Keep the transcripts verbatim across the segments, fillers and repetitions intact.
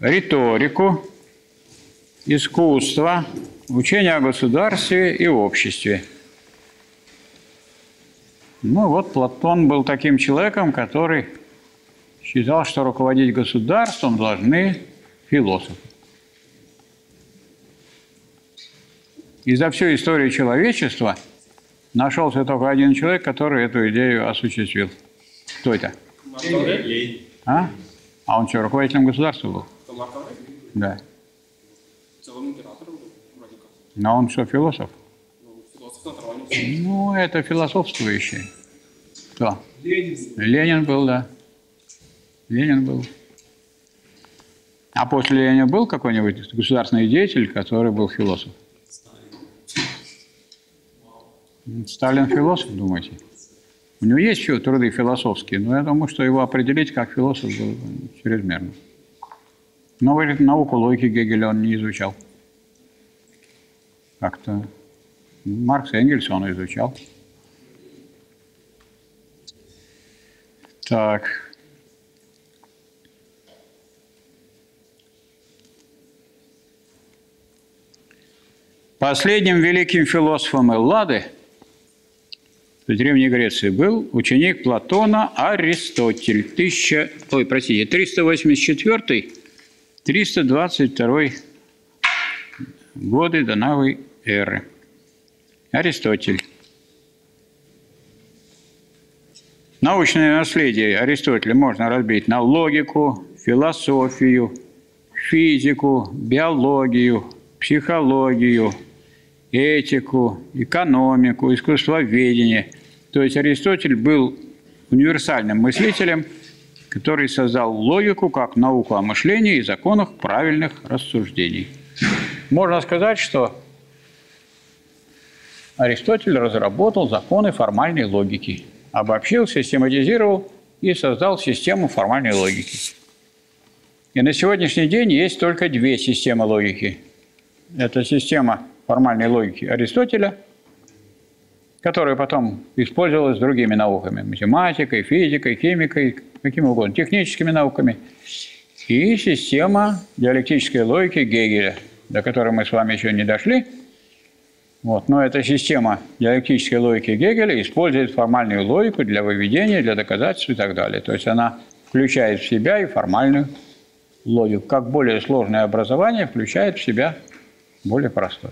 риторику, искусство, учение о государстве и обществе. Ну вот Платон был таким человеком, который считал, что руководить государством должны философы. И за всю историю человечества нашелся только один человек, который эту идею осуществил. Кто это? Ленин. А? А он что, руководителем государства был? Да. Целым императором был, вроде как. Но он что, философ? Ну, философ на троне. Ну, это философствующий. Кто? Ленин. Ленин был, да. Ленин был. А после Ленина был какой-нибудь государственный деятель, который был философ? Сталин философ, думаете? У него есть еще труды философские, но я думаю, что его определить как философ было чрезмерно. Но говорит, науку логики Гегеля он не изучал. Как-то Маркс и Энгельса он изучал. Так. Последним великим философом Эллады в Древней Греции был ученик Платона Аристотель. Тысяча, ой, простите, триста восемьдесят четвёртый — триста двадцать второй годы до новой эры. Аристотель. Научное наследие Аристотеля можно разбить на логику, философию, физику, биологию, психологию, этику, экономику, искусствоведение. То есть Аристотель был универсальным мыслителем, который создал логику как науку о мышлении и законах правильных рассуждений. Можно сказать, что Аристотель разработал законы формальной логики, обобщил, систематизировал и создал систему формальной логики. И на сегодняшний день есть только две системы логики. Это система формальной логики Аристотеля, которая потом использовалась другими науками – математикой, физикой, химикой, какими угодно, техническими науками, и система диалектической логики Гегеля, до которой мы с вами еще не дошли. Вот. Но эта система диалектической логики Гегеля использует формальную логику для выведения, для доказательств и так далее. То есть она включает в себя и формальную логику. Как более сложное образование включает в себя более простое.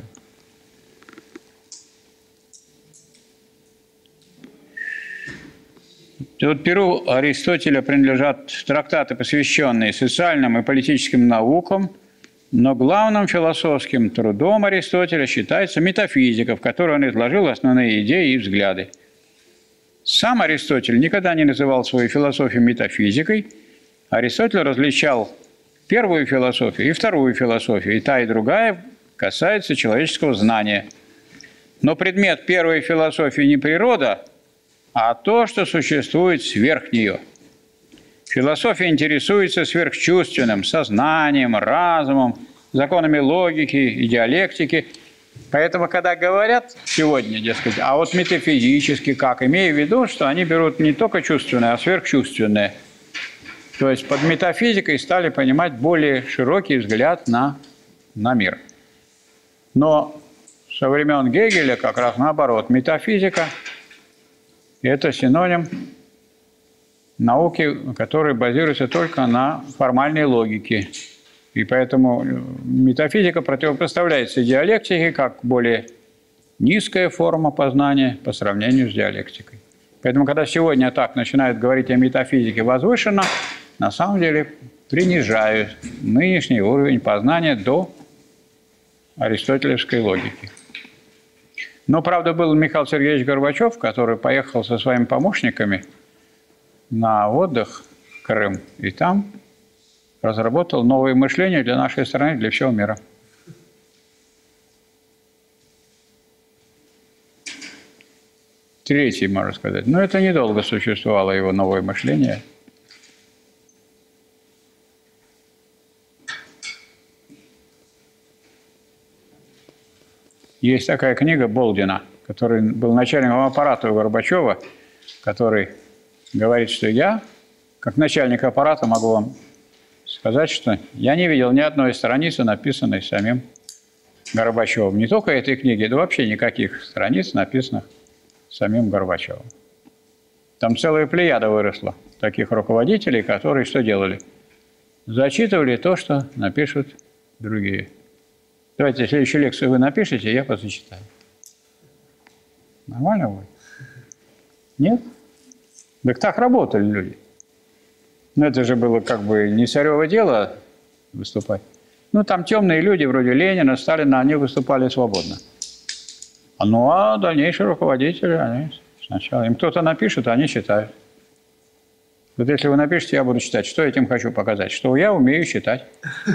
И вот перу Аристотеля принадлежат трактаты, посвященные социальным и политическим наукам, но главным философским трудом Аристотеля считается метафизика, в которой он изложил основные идеи и взгляды. Сам Аристотель никогда не называл свою философию метафизикой. Аристотель различал первую философию и вторую философию, и та, и другая касается человеческого знания. Но предмет первой философии не природа, а то, что существует сверх нее. Философия интересуется сверхчувственным, сознанием, разумом, законами логики и диалектики. Поэтому, когда говорят сегодня, дескать, а вот метафизически как, имея в виду, что они берут не только чувственное, а сверхчувственное. То есть под метафизикой стали понимать более широкий взгляд на, на мир. Но со времен Гегеля как раз наоборот. Метафизика – это синоним науки, которая базируется только на формальной логике. И поэтому метафизика противопоставляется диалектике как более низкая форма познания по сравнению с диалектикой. Поэтому, когда сегодня так начинают говорить о метафизике возвышенно, на самом деле принижают нынешний уровень познания до аристотелевской логики. Но, правда, был Михаил Сергеевич Горбачев, который поехал со своими помощниками на отдых в Крым, и там разработал новое мышление для нашей страны, для всего мира. Третий, можно сказать. Но это недолго существовало, его новое мышление. Есть такая книга Болдина, который был начальником аппарата у Горбачева, который говорит, что я, как начальник аппарата, могу вам сказать, что я не видел ни одной страницы, написанной самим Горбачевым. Не только этой книги, да вообще никаких страниц, написанных самим Горбачевым. Там целая плеяда выросла таких руководителей, которые что делали? Зачитывали то, что напишут другие. Давайте следующую лекцию вы напишите, я позачитаю. Нормально будет? Нет? Так так работали люди. Но это же было как бы не царево дело выступать. Ну, там темные люди, вроде Ленина, Сталина, они выступали свободно. Ну, а дальнейшие руководители, они сначала... Им кто-то напишет, а они читают. Вот если вы напишете, я буду читать. Что я этим хочу показать? Что я умею читать.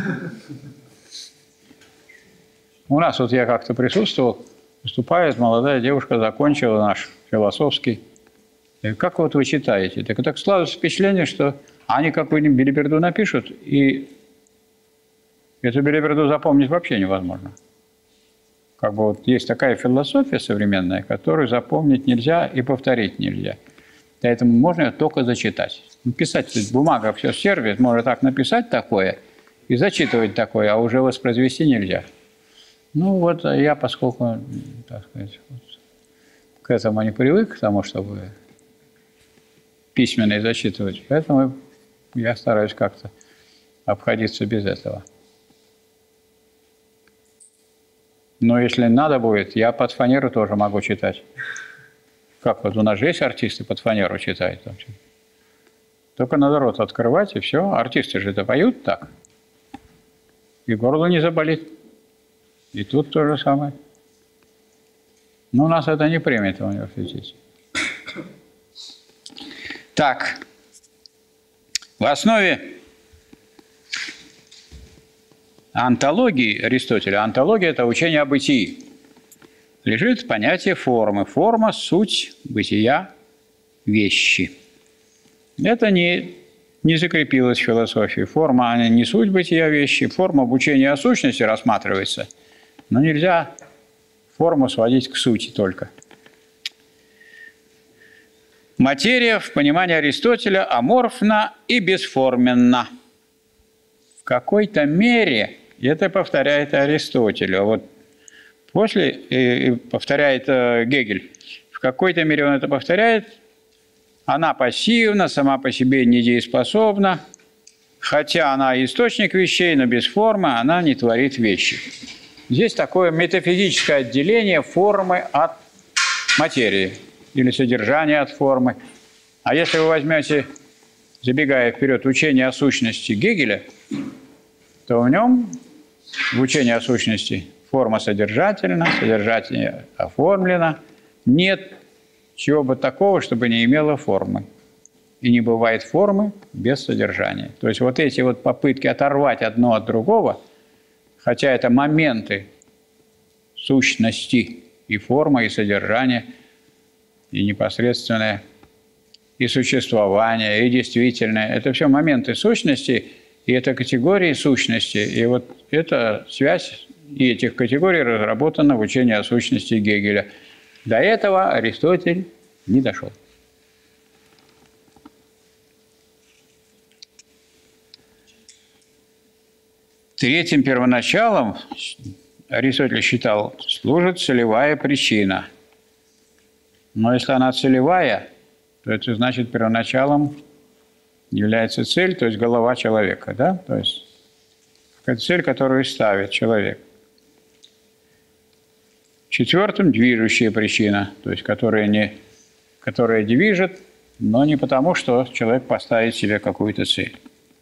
У нас вот я как-то присутствовал, выступает молодая девушка, закончила наш философский. И как вот вы читаете? Так, так складывается впечатление, что они какую-нибудь белиберду напишут, и эту белиберду запомнить вообще невозможно. Как бы вот есть такая философия современная, которую запомнить нельзя и повторить нельзя. Поэтому можно ее только зачитать. Писать, бумага все сервис, можно так написать такое и зачитывать такое, а уже воспроизвести нельзя. Ну вот я, поскольку, так сказать, вот, к этому не привык, к тому, чтобы письменно зачитывать, поэтому я стараюсь как-то обходиться без этого. Но если надо будет, я под фанеру тоже могу читать. Как вот у нас же есть артисты, под фанеру читают. Только надо рот открывать, и все. Артисты же это поют так. И горло не заболит. И тут то же самое. Но у нас это не примет в университете. Так. В основе онтологии Аристотеля, онтология – это учение о бытии, лежит понятие формы. Форма – суть бытия вещи. Это не, не закрепилось в философии. Форма – не суть бытия вещи. Форма обучения о сущности рассматривается, но нельзя форму сводить к сути только. Материя в понимании Аристотеля аморфна и бесформенна. В какой-то мере это повторяет Аристотель. А вот после и повторяет Гегель. В какой-то мере он это повторяет. Она пассивна, сама по себе недееспособна. Хотя она источник вещей, но без формы она не творит вещи. Здесь такое метафизическое отделение формы от материи или содержания от формы. А если вы возьмете, забегая вперед, учение о сущности Гегеля, то в нем, в учении о сущности, форма содержательна, содержательно оформлена. Нет чего бы такого, чтобы не имело формы. И не бывает формы без содержания. То есть вот эти вот попытки оторвать одно от другого, хотя это моменты сущности, и форма, и содержание, и непосредственное, и существование, и действительное. Это все моменты сущности, и это категории сущности. И вот эта связь и этих категорий разработана в учении о сущности Гегеля. До этого Аристотель не дошел. Третьим первоначалом, Аристотель считал, служит целевая причина. Но если она целевая, то это значит первоначалом является цель, то есть голова человека, да? То есть это цель, которую ставит человек. Четвертым – движущая причина, то есть которая, не, которая движет, но не потому, что человек поставит себе какую-то цель.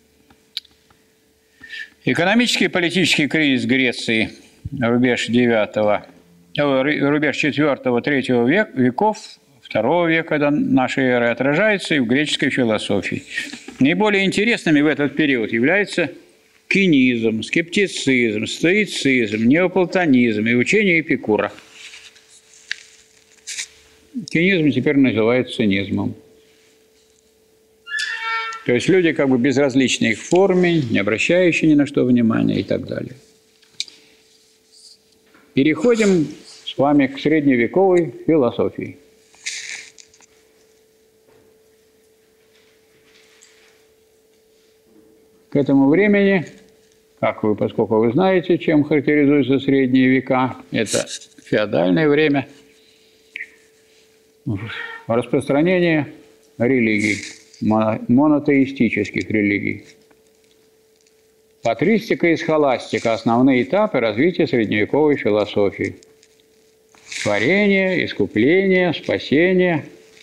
Экономический и политический кризис Греции, рубеж девятого, рубеж четвёртого-третьего век, веков, второго века до нашей эры отражается и в греческой философии. Наиболее интересными в этот период являются кинизм, скептицизм, стоицизм, неоплатонизм и учение Эпикура. Кинизм теперь называют цинизмом. То есть люди как бы безразличны их форме, не обращающие ни на что внимания и так далее. Переходим с вами к средневековой философии. К этому времени, как вы, поскольку вы знаете, чем характеризуются средние века, это феодальное время, распространение религий, монотеистических религий. Патристика и схоластика – основные этапы развития средневековой философии. Творение, искупление, спасение,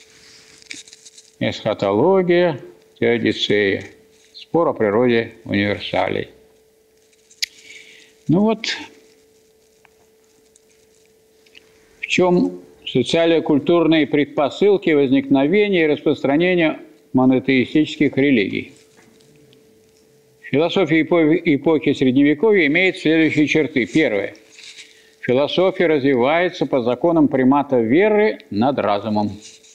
эсхатология, теодицея. Спор о природе универсалей. Ну вот, в чем социально-культурные предпосылки возникновения и распространения монотеистических религий. Философия эпохи Средневековья имеет следующие черты. Первое. Философия развивается по законам примата веры над разумом.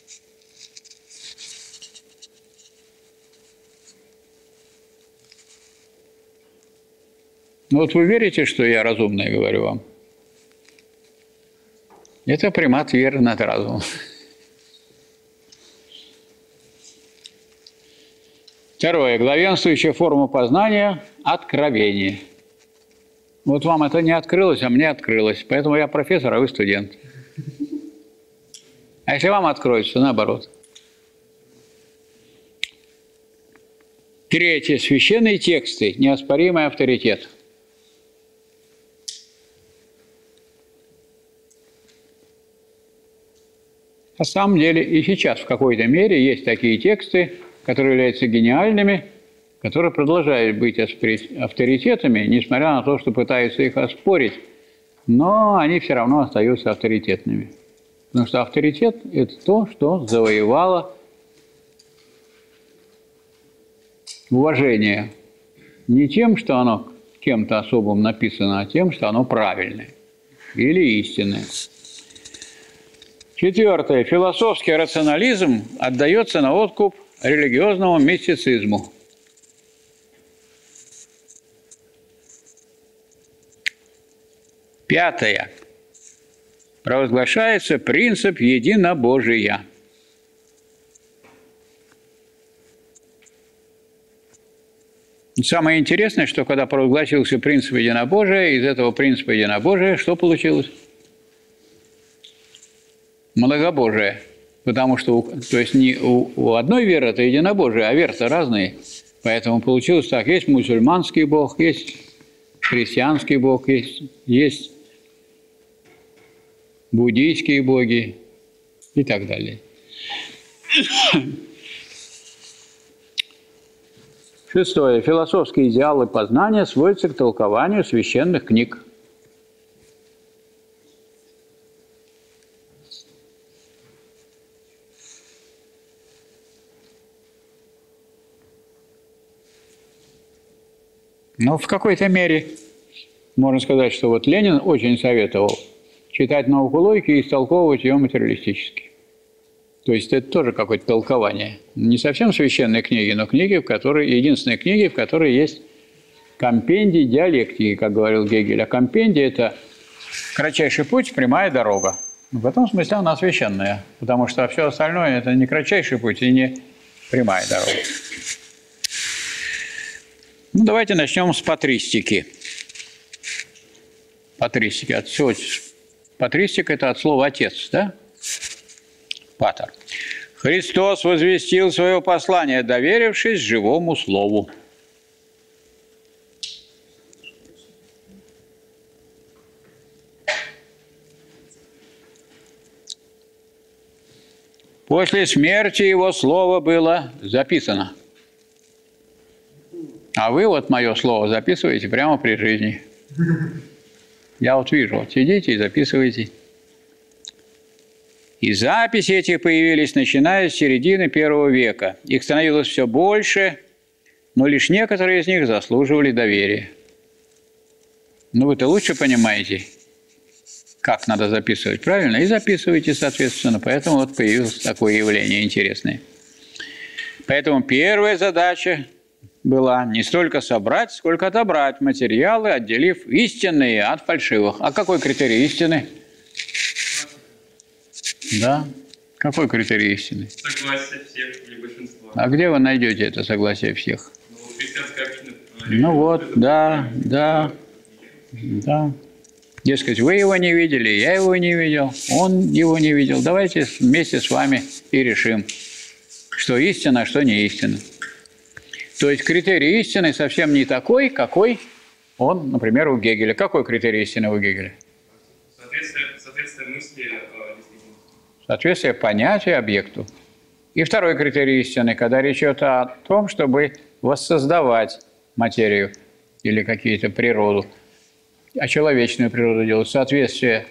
Ну вот вы верите, что я разумный, говорю вам? Это примат веры над разумом. Второе. Главенствующая форма познания – откровение. Вот вам это не открылось, а мне открылось. Поэтому я профессор, а вы студент. А если вам откроется, наоборот. Третье. Священные тексты – неоспоримый авторитет. На самом деле и сейчас в какой-то мере есть такие тексты, которые являются гениальными, которые продолжают быть авторитетами, несмотря на то, что пытаются их оспорить, но они все равно остаются авторитетными. Потому что авторитет – это то, что завоевало уважение не тем, что оно кем-то особым написано, а тем, что оно правильное или истинное. Четвертое. Философский рационализм отдается на откуп религиозному мистицизму. Пятое. Провозглашается принцип единобожия. Самое интересное, что когда провозгласился принцип единобожия, из этого принципа единобожия что получилось? Многобожие. Потому что, то есть не у, у одной веры это единобожие, а веры-то разные. Поэтому получилось так. Есть мусульманский бог, есть христианский бог, есть, есть буддийские боги и так далее. Шестое. Философские идеалы познания сводятся к толкованию священных книг. Но в какой-то мере можно сказать, что вот Ленин очень советовал читать науку логики и истолковывать ее материалистически. То есть это тоже какое-то толкование. Не совсем священные книги, но книги, в которые, единственные книги, в которой есть компендий диалектики, как говорил Гегель. А компендий – это кратчайший путь, прямая дорога. В этом смысле она священная, потому что все остальное – это не кратчайший путь и не прямая дорога. Ну, давайте начнем с патристики. Патристики. От всего... Патристика – это от слова «отец», да? Патер. Христос возвестил свое послание, доверившись живому слову. После смерти его слово было записано. А вы вот мое слово записываете прямо при жизни. Я вот вижу, вот сидите и записываете. И записи эти появились, начиная с середины первого века. Их становилось все больше, но лишь некоторые из них заслуживали доверия. Ну, вы-то лучше понимаете, как надо записывать, правильно? И записывайте, соответственно. Поэтому вот появилось такое явление интересное. Поэтому первая задача была не столько собрать, сколько отобрать материалы, отделив истинные от фальшивых. А какой критерий истины? Да? Какой критерий истины? Согласие всех или большинства. А где вы найдете это согласие всех? Ну, христианская община Ну вот, да, да, да. Дескать, вы его не видели, я его не видел, он его не видел. Давайте вместе с вами и решим, что истина, а что не истина. То есть критерий истины совсем не такой, какой он, например, у Гегеля. Какой критерий истины у Гегеля? Соответствие, соответствие мысли э, действительности. Соответствие понятия объекту. И второй критерий истины, когда речь идет о том, чтобы воссоздавать материю или какие-то природу, а человечную природу делать, соответствие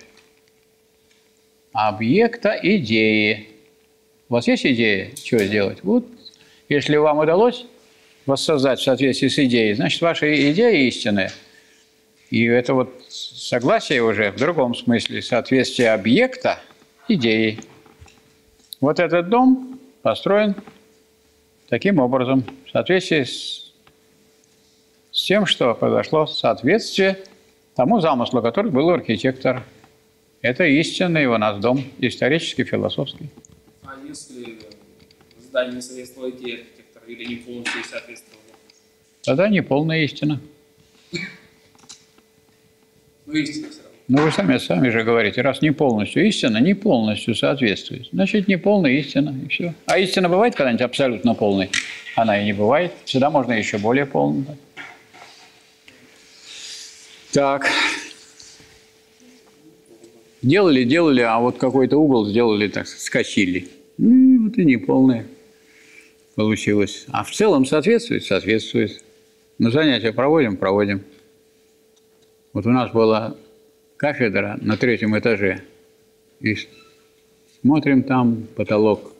объекта идеи. У вас есть идея, что сделать? Вот, если вам удалось воссоздать в соответствии с идеей, значит, ваша идея истинная. И это вот согласие уже в другом смысле, соответствие объекта идеи. Вот этот дом построен таким образом, в соответствии с, с тем, что произошло соответствие тому замыслу, который был у архитектора. Это истинный у нас дом, исторический, философский. А если здание не соответствовало идее архитектора или не полностью соответствовало? Тогда не полная истина. Ну, истина все равно. Ну, вы сами, сами же говорите, раз не полностью истина, не полностью соответствует. Значит, не полная истина, и все. А истина бывает когда-нибудь абсолютно полной? Она и не бывает. Всегда можно еще более полной. Так. Делали, делали, а вот какой-то угол сделали, так скосили. Ну, вот и не полная получилось. А в целом соответствует? Соответствует. Ну, занятия проводим? Проводим. Вот у нас была кафедра на третьем этаже. И смотрим, там потолок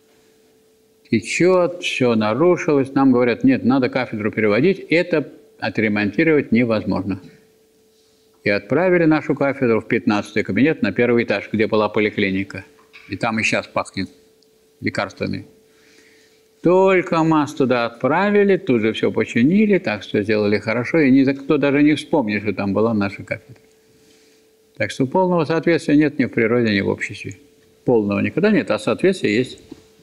течет, все нарушилось. Нам говорят, нет, надо кафедру переводить. Это отремонтировать невозможно. И отправили нашу кафедру в пятнадцатый кабинет на первый этаж, где была поликлиника. И там и сейчас пахнет лекарствами. Только масс туда отправили, тут же все починили, так что сделали хорошо, и никто даже не вспомнит, что там была наша кафедра. Так что полного соответствия нет ни в природе, ни в обществе. Полного никогда нет, а соответствие есть.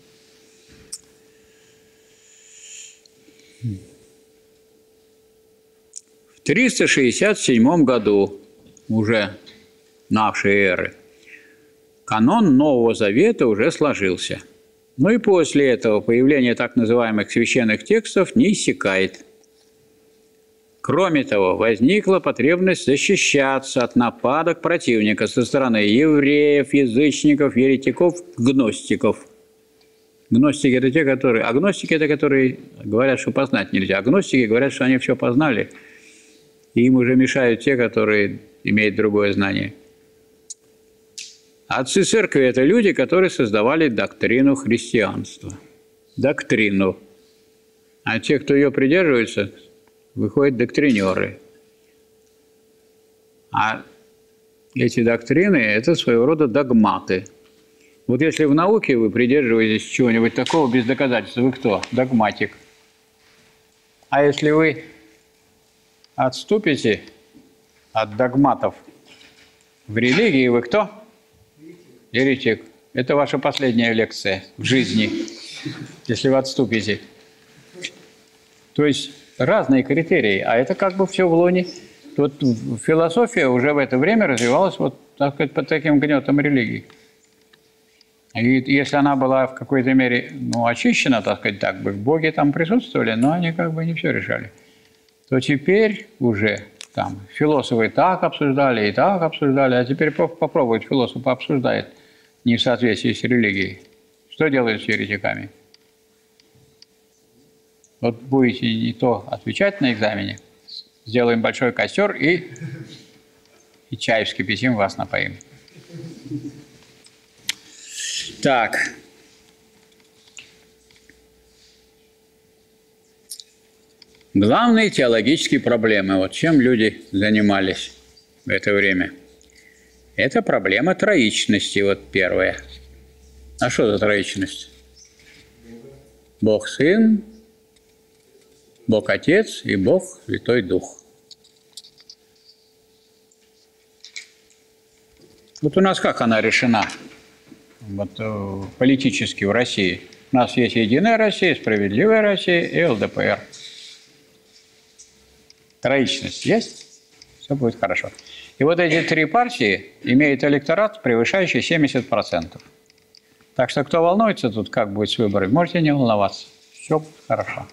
В триста шестьдесят седьмом году, уже нашей эры, канон Нового Завета уже сложился. Ну и после этого появление так называемых священных текстов не иссякает. Кроме того, возникла потребность защищаться от нападок противника со стороны евреев, язычников, еретиков, гностиков. Гностики – это те, которые… Агностики – это которые говорят, что познать нельзя. Агностики говорят, что они все познали, и им уже мешают те, которые имеют другое знание. Отцы церкви – это люди, которые создавали доктрину христианства. Доктрину. А те, кто ее придерживается, выходят доктринеры. А эти доктрины – это своего рода догматы. Вот если в науке вы придерживаетесь чего-нибудь такого без доказательств, вы кто? Догматик. А если вы отступите от догматов в религии, вы кто? Еретик. Это ваша последняя лекция в жизни, если вы отступите. То есть разные критерии, а это как бы все в лоне. Вот философия уже в это время развивалась вот так сказать, под таким гнетом религии. И если она была в какой-то мере ну, очищена, так сказать, так бы, боги там присутствовали, но они как бы не все решали, то теперь уже там философы так обсуждали и так обсуждали, а теперь попробуйте, философ пообсуждает не в соответствии с религией. Что делают с еретиками? Вот будете не то отвечать на экзамене, сделаем большой костер и, и чай вскипятим, вас напоим. Так. Главные теологические проблемы, вот чем люди занимались в это время. Это проблема троичности, вот первая. А что за троичность? Бог Сын, Бог Отец и Бог Святой Дух. Вот у нас как она решена? Вот, э, политически в России. У нас есть Единая Россия, Справедливая Россия и эл дэ пэ эр. Троичность есть? Все будет хорошо. И вот эти три партии имеют электорат, превышающий семьдесят процентов. Так что, кто волнуется тут, как будет с выборами, можете не волноваться. Все будет хорошо.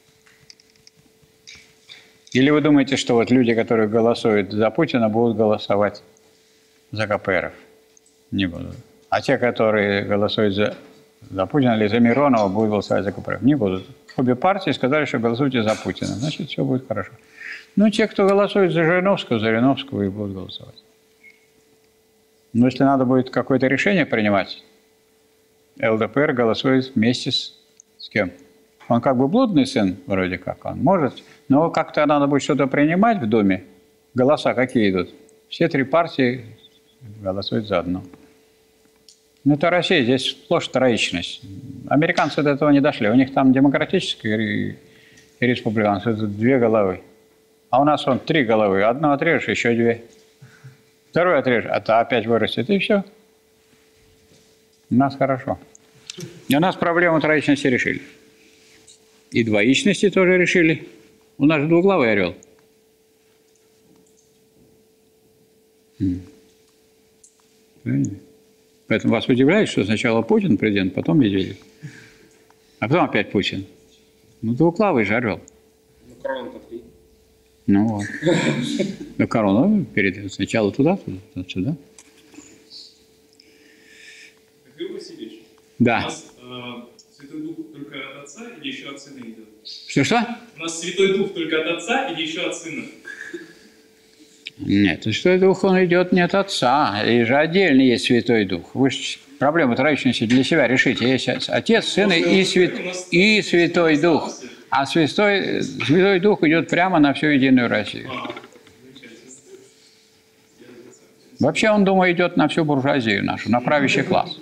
Или вы думаете, что вот люди, которые голосуют за Путина, будут голосовать за ка пэ эр эф? Не будут. А те, которые голосуют за, за Путина или за Миронова, будут голосовать за ка пэ эр эф? Не будут. Обе партии сказали, что голосуйте за Путина. Значит, все будет хорошо. Ну, те, кто голосует за Жириновского, за Жириновского и будут голосовать. Но если надо будет какое-то решение принимать, эл дэ пэ эр голосует вместе с, с кем? Он как бы блудный сын, вроде как, он может, но как-то надо будет что-то принимать в Думе. Голоса какие идут? Все три партии голосуют за одну. Ну, это Россия, здесь сплошь троичность. Американцы до этого не дошли. У них там демократические и, и республиканцы. Это две головы. А у нас вон три головы. Одну отрежешь, еще две. Вторую отрежешь, а то опять вырастет, и все. У нас хорошо. И у нас проблему троичности решили. И двоичности тоже решили. У нас же двуглавый орел. Правильно? Поэтому вас удивляет, что сначала Путин президент, потом Медведев. А потом опять Путин. Ну, двуглавый же орел. Ну, корона-то три. Ну вот. Ну, корону перед сначала туда, туда, сюда. Михаил Васильевич, Да. у нас э, Святой Дух только от Отца или еще от Сына идет? Что-что? У нас Святой Дух только от Отца или еще от Сына? Нет, Святой Дух, он идет не от Отца, и же отдельно есть Святой Дух. Вы же проблему троичности для себя решите. Есть Отец, Сын и, свят... и Святой Дух. А Святой... Святой Дух идет прямо на всю единую Россию. Вообще, он, думаю, идет на всю буржуазию нашу, на правящий класс.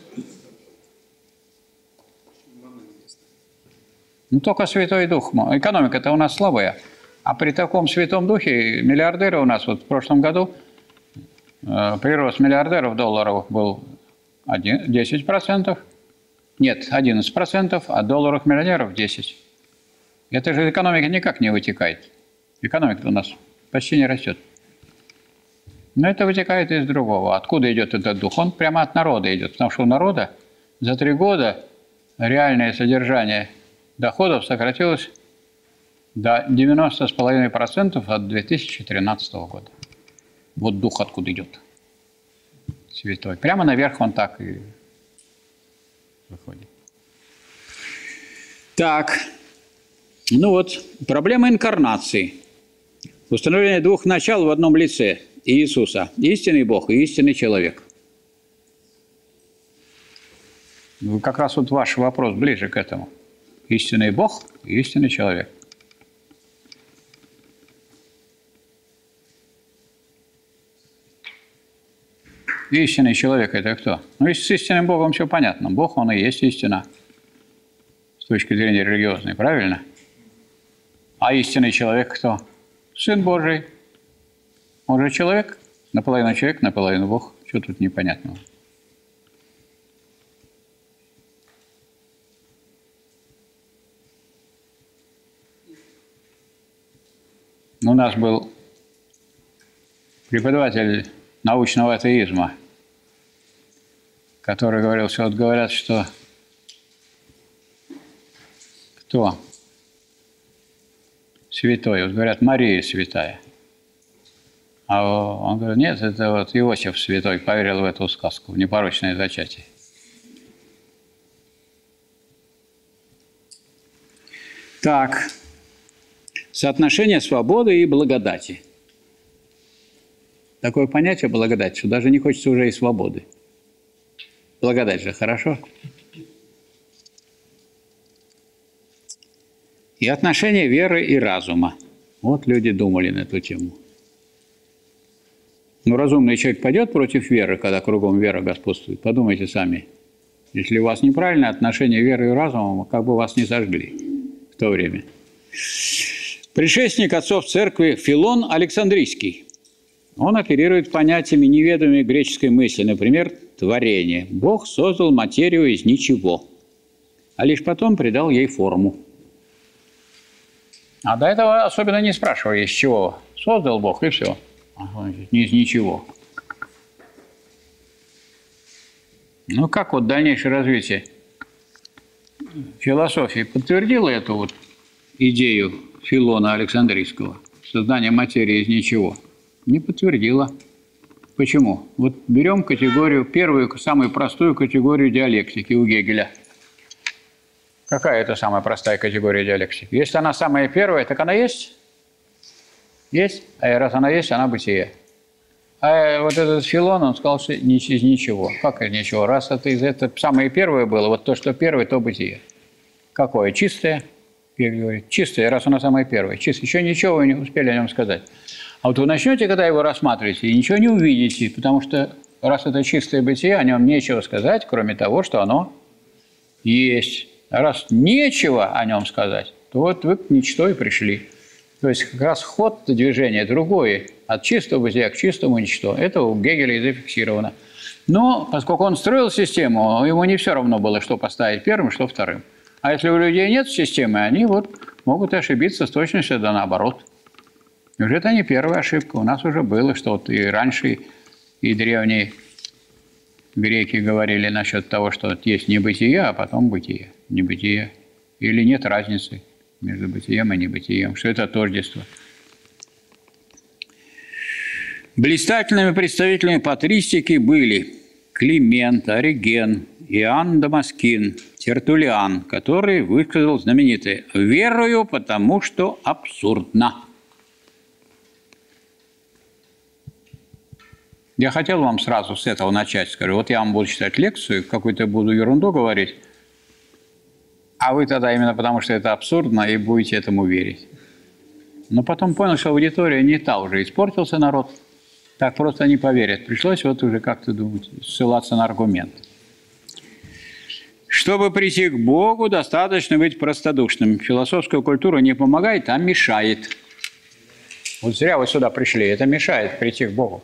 Ну, только Святой Дух. Экономика-то у нас слабая. А при таком Святом Духе миллиардеры у нас вот в прошлом году, э, прирост миллиардеров долларовых был десять процентов. Нет, одиннадцать процентов, а долларовых миллионеров десять процентов. Это же экономика никак не вытекает. Экономика у нас почти не растет. Но это вытекает из другого. Откуда идет этот дух? Он прямо от народа идет. Потому что у народа за три года реальное содержание доходов сократилось до девяноста с половиной процентов от две тысячи тринадцатого года. Вот дух откуда идет. Святой. Прямо наверх он так и выходит. Так. Ну вот, проблема инкарнации. Установление двух начал в одном лице Иисуса. Истинный Бог и истинный человек. Как раз вот ваш вопрос ближе к этому. Истинный Бог и истинный человек. Истинный человек – это кто? Ну, если с истинным Богом все понятно. Бог, он и есть истина. С точки зрения религиозной, правильно? А истинный человек кто? Сын Божий. Он же человек. Наполовину человек, наполовину Бог. Что тут непонятного? У нас был преподаватель научного атеизма, который говорил, что вот говорят, что кто святой, вот говорят, Мария святая. А он говорит, нет, это вот Иосиф святой поверил в эту сказку, в непорочное зачатие. Так, соотношение свободы и благодати. Такое понятие благодать, что даже не хочется уже и свободы. Благодать же хорошо. И отношение веры и разума. Вот люди думали на эту тему. Но разумный человек пойдет против веры, когда кругом вера господствует. Подумайте сами. Если у вас неправильное отношение веры и разума, как бы вас не сожгли в то время. Предшественник отцов церкви Филон Александрийский. Он оперирует понятиями неведомой греческой мысли, например, творение. Бог создал материю из ничего, а лишь потом придал ей форму. А до этого особенно не спрашивая, из чего создал Бог, и все. Не из ничего. Ну, как вот дальнейшее развитие философии подтвердило эту вот идею Филона Александрийского, создание материи из ничего? Не подтвердило. Почему? Вот берем категорию, первую, самую простую категорию диалектики у Гегеля. Какая это самая простая категория диалектики? Если она самая первая, так она есть? Есть. А раз она есть, она бытие. А вот этот Филон, он сказал, что из ничего. Как из ничего? Раз это из этого самое первое было, вот то, что первое, то бытие. Какое? Чистое? Гегель говорит, чистое, раз оно самое первое. Чистое. Еще ничего вы не успели о нем сказать. А вот вы начнете, когда его рассматриваете, и ничего не увидите, потому что раз это чистое бытие, о нем нечего сказать, кроме того, что оно есть. А раз нечего о нем сказать, то вот вы к ничто и пришли. То есть как раз ход движения другой, от чистого бытия к чистому ничто. Это у Гегеля и зафиксировано. Но поскольку он строил систему, ему не все равно было, что поставить первым, что вторым. А если у людей нет системы, они вот могут ошибиться с точностью да наоборот. И уже это не первая ошибка. У нас уже было, что вот и раньше, и древние греки говорили насчет того, что вот есть небытие, а потом бытие. Небытие. Или нет разницы между бытием и небытием, что это тождество. Блистательными представителями патристики были Климент, Ориген, Иоанн Дамаскин, Тертуллиан, который высказал знаменитое «Верую, потому что абсурдно». Я хотел вам сразу с этого начать. Скажу, вот я вам буду читать лекцию, какую-то буду ерунду говорить, а вы тогда именно потому, что это абсурдно, и будете этому верить. Но потом понял, что аудитория не та уже, испортился народ. Так просто не поверят. Пришлось вот уже как-то думать, ссылаться на аргумент. Чтобы прийти к Богу, достаточно быть простодушным. Философская культура не помогает, а мешает. Вот зря вы сюда пришли, это мешает прийти к Богу.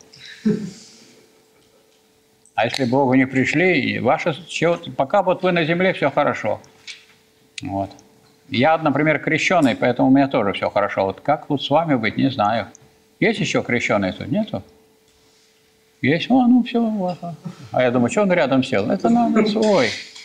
А если к Богу не пришли, ваше, пока вот вы на земле, все хорошо. Вот. Я, например, крещеный, поэтому у меня тоже все хорошо. Вот как тут с вами быть, не знаю. Есть еще крещеные тут? Нету? Есть? О, ну все. Вот. А я думаю, что он рядом сел? Это надо свой.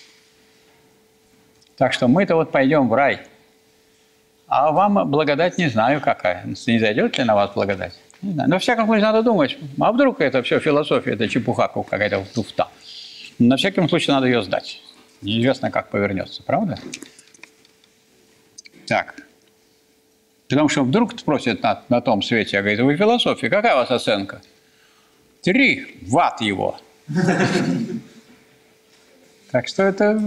Так что мы-то вот пойдем в рай. А вам благодать не знаю какая. Не зайдет ли на вас благодать? Не знаю. Но, во всяком случае, надо думать, а вдруг это все философия, это чепуха какая-то туфта. На всяком случае, надо ее сдать. Неизвестно, как повернется, правда? Так. Потому что вдруг спросят на, на том свете, я говорю, вы философия, какая у вас оценка? Три, в ад его. Так что это...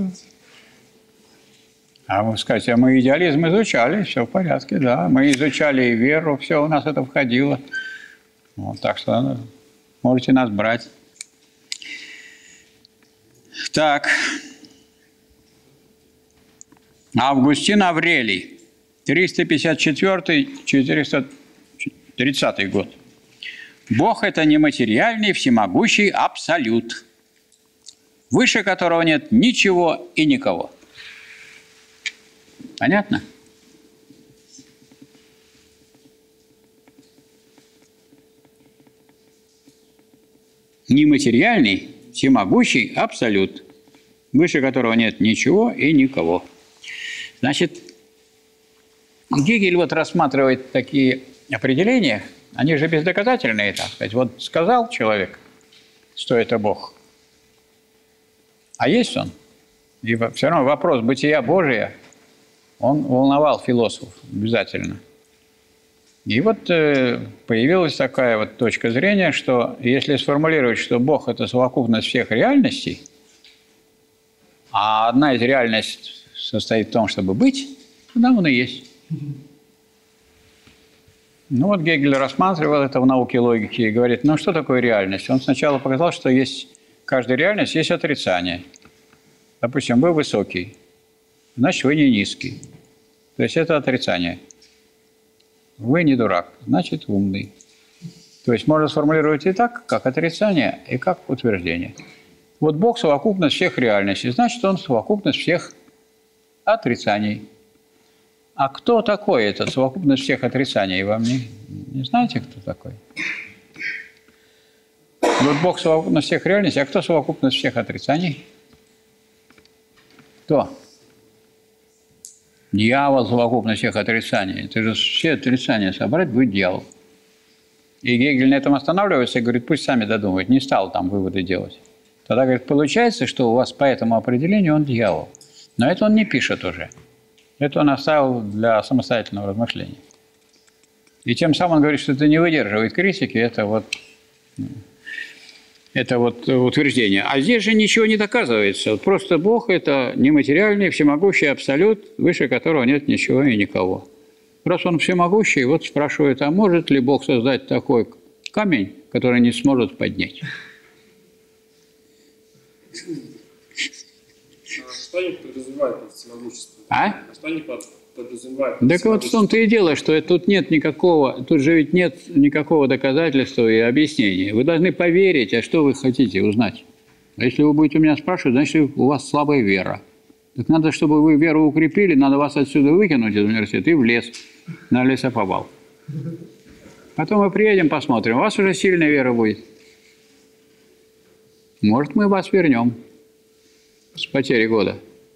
А вы скажете, а мы идеализм изучали, все в порядке, да. Мы изучали и веру, все у нас это входило. Вот, так что можете нас брать. Так. Августин Аврелий, триста пятьдесят четвёртый — четыреста тридцатый год. Бог – это нематериальный, всемогущий абсолют, выше которого нет ничего и никого. Понятно? Нематериальный, всемогущий абсолют, выше которого нет ничего и никого. Значит, Гегель вот рассматривает такие определения, они же бездоказательные, так сказать. Вот сказал человек, что это Бог, а есть он. И все равно вопрос бытия Божия, он волновал философов обязательно. И вот э, появилась такая вот точка зрения, что если сформулировать, что Бог – это совокупность всех реальностей, а одна из реальностей состоит в том, чтобы быть, тогда он и есть. Ну вот Гегель рассматривал это в науке логики и говорит, ну что такое реальность? Он сначала показал, что есть, каждая реальность есть отрицание. Допустим, вы высокий, значит, вы не низкий. То есть это отрицание. Вы не дурак, значит, умный. То есть можно сформулировать и так, как отрицание, и как утверждение. Вот Бог – совокупность всех реальностей, значит, он совокупность всех отрицаний. А кто такой этот совокупность всех отрицаний? Вам не, не знаете, кто такой? Вот Бог совокупность всех реальностей, а кто совокупность всех отрицаний? Кто? Дьявол совокупность всех отрицаний. Это же все отрицания собрать будет дьявол. И Гегель на этом останавливается и говорит, пусть сами додумают. Не стал там выводы делать. Тогда, говорит, получается, что у вас по этому определению он дьявол. Но это он не пишет уже. Это он оставил для самостоятельного размышления. И тем самым он говорит, что это не выдерживает критики. Это вот, это вот утверждение. А здесь же ничего не доказывается. Вот просто Бог – это нематериальный, всемогущий абсолют, выше которого нет ничего и никого. Раз он всемогущий, вот спрашивает, а может ли Бог создать такой камень, который не сможет поднять? Что они подразумевают под всемогуществом? А? Что они подразумевают под Так вот в том-то и дело, что тут нет никакого, тут же ведь нет никакого доказательства и объяснения. Вы должны поверить, а что вы хотите узнать. А если вы будете у меня спрашивать, значит, у вас слабая вера. Так надо, чтобы вы веру укрепили, надо вас отсюда выкинуть из университета и в лес, на лесоповал. Потом мы приедем, посмотрим, у вас уже сильная вера будет. Может, мы вас вернем с потери года.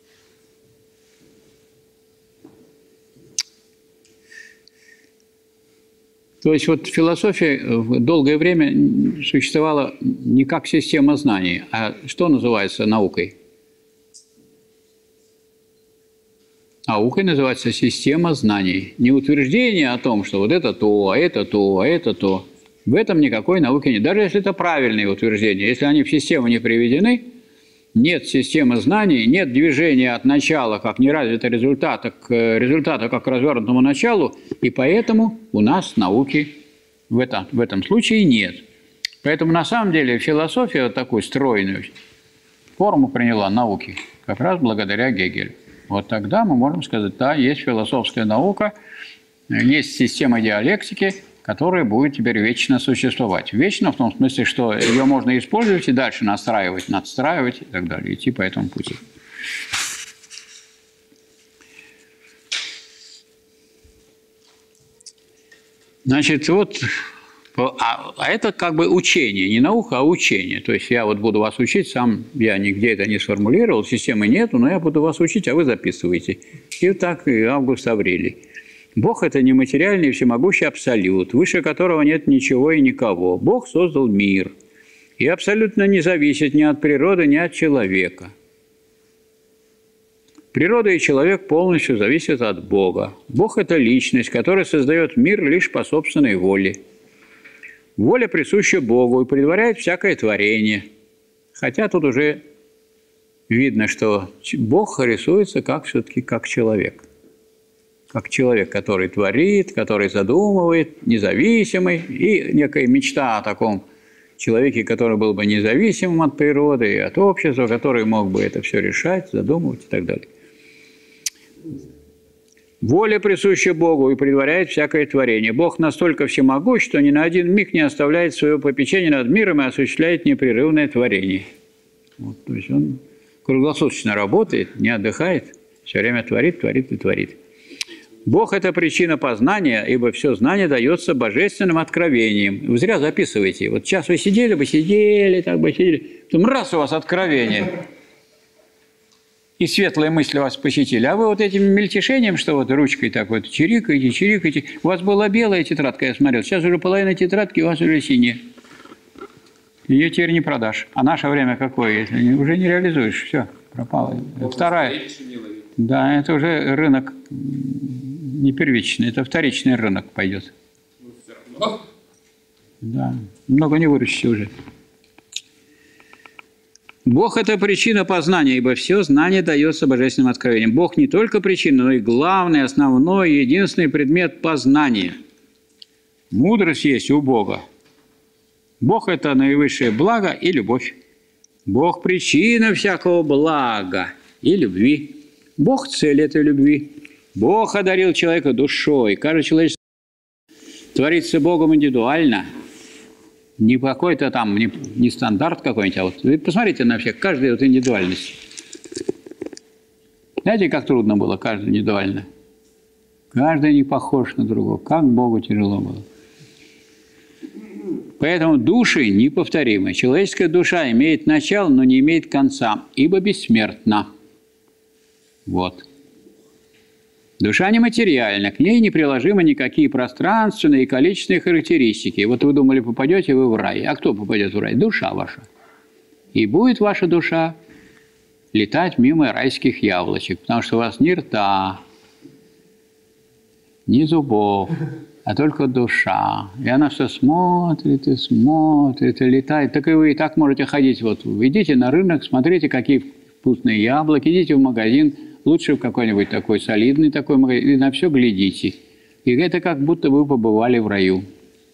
То есть вот философия долгое время существовала не как система знаний, а что называется наукой? Наукой называется система знаний. Не утверждение о том, что вот это то, а это то, а это то. В этом никакой науки нет. Даже если это правильные утверждения, если они в систему не приведены, нет системы знаний, нет движения от начала как неразвитого результата к результату как к развернутому началу, и поэтому у нас науки в этом, в этом случае нет. Поэтому на самом деле философия вот такую стройную форму приняла науки как раз благодаря Гегелю. Вот тогда мы можем сказать, да, есть философская наука, есть система диалектики, которая будет теперь вечно существовать. Вечно в том смысле, что ее можно использовать и дальше настраивать, надстраивать и так далее, идти по этому пути. Значит, вот, а, а это как бы учение, не наука, а учение. То есть я вот буду вас учить, сам я нигде это не сформулировал, системы нету, но я буду вас учить, а вы записываете. И вот так и Август Аврелий. Бог – это нематериальный всемогущий абсолют, выше которого нет ничего и никого. Бог создал мир и абсолютно не зависит ни от природы, ни от человека. Природа и человек полностью зависят от Бога. Бог – это личность, которая создает мир лишь по собственной воле. Воля присуща Богу и предваряет всякое творение. Хотя тут уже видно, что Бог рисуется как все-таки как человек. Как человек, который творит, который задумывает, независимый, и некая мечта о таком человеке, который был бы независимым от природы и от общества, который мог бы это все решать, задумывать и так далее. Воля присуща Богу и предваряет всякое творение. Бог настолько всемогущ, что ни на один миг не оставляет своего попечения над миром и осуществляет непрерывное творение. Вот, то есть он круглосуточно работает, не отдыхает, все время творит, творит и творит. Бог – это причина познания, ибо все знание дается божественным откровением. Вы зря записываете. Вот сейчас вы сидели бы, сидели, так бы сидели, потом раз у вас откровение, и светлые мысли вас посетили. А вы вот этим мельтешением, что вот ручкой так вот чирикаете, чирикаете. У вас была белая тетрадка, я смотрел, сейчас уже половина тетрадки у вас уже синяя. Ее теперь не продашь. А наше время какое? Уже не реализуешь, все, пропало. Вторая. Да, это уже рынок не первичный, это вторичный рынок пойдет. Ну, все равно. Да, много не выращите уже. Бог – это причина познания, ибо все знание дается божественным откровением. Бог не только причина, но и главный, основной, единственный предмет познания. Мудрость есть у Бога. Бог – это наивысшее благо и любовь. Бог – причина всякого блага и любви. Бог – цель этой любви. Бог одарил человека душой. Каждый человек творится Богом индивидуально. Не какой-то там, не, не стандарт какой-нибудь, а вот вы посмотрите на всех, каждая вот индивидуальность. Знаете, как трудно было каждый индивидуально? Каждый не похож на другого. Как Богу тяжело было. Поэтому души неповторимы. Человеческая душа имеет начало, но не имеет конца, ибо бессмертна. Вот. Душа нематериальна, к ней не приложимы никакие пространственные и количественные характеристики. Вот вы думали, попадете вы в рай. А кто попадет в рай? Душа ваша. И будет ваша душа летать мимо райских яблочек, потому что у вас ни рта, ни зубов, а только душа. И она все смотрит и смотрит и летает. Так и вы и так можете ходить. Вот идите на рынок, смотрите, какие вкусные яблоки, идите в магазин, лучше в какой-нибудь такой солидный такой магазин, и на все глядите. И это как будто вы побывали в раю.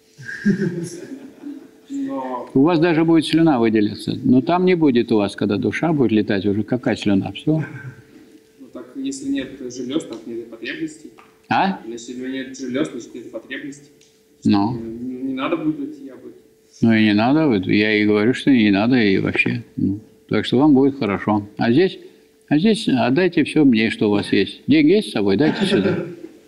Но... У вас даже будет слюна выделиться. Но там не будет у вас, когда душа будет летать, уже какая слюна, все. Ну так, если нет желез, так нет и потребностей. А? Если у меня нет желез, значит нет потребностей. Ну. Не, не надо будет эти яблоки. Ну и не надо, я и говорю, что не надо, и вообще. Ну. Так что вам будет хорошо. А здесь, а здесь отдайте все мне, что у вас есть. Деньги есть с собой, дайте сюда.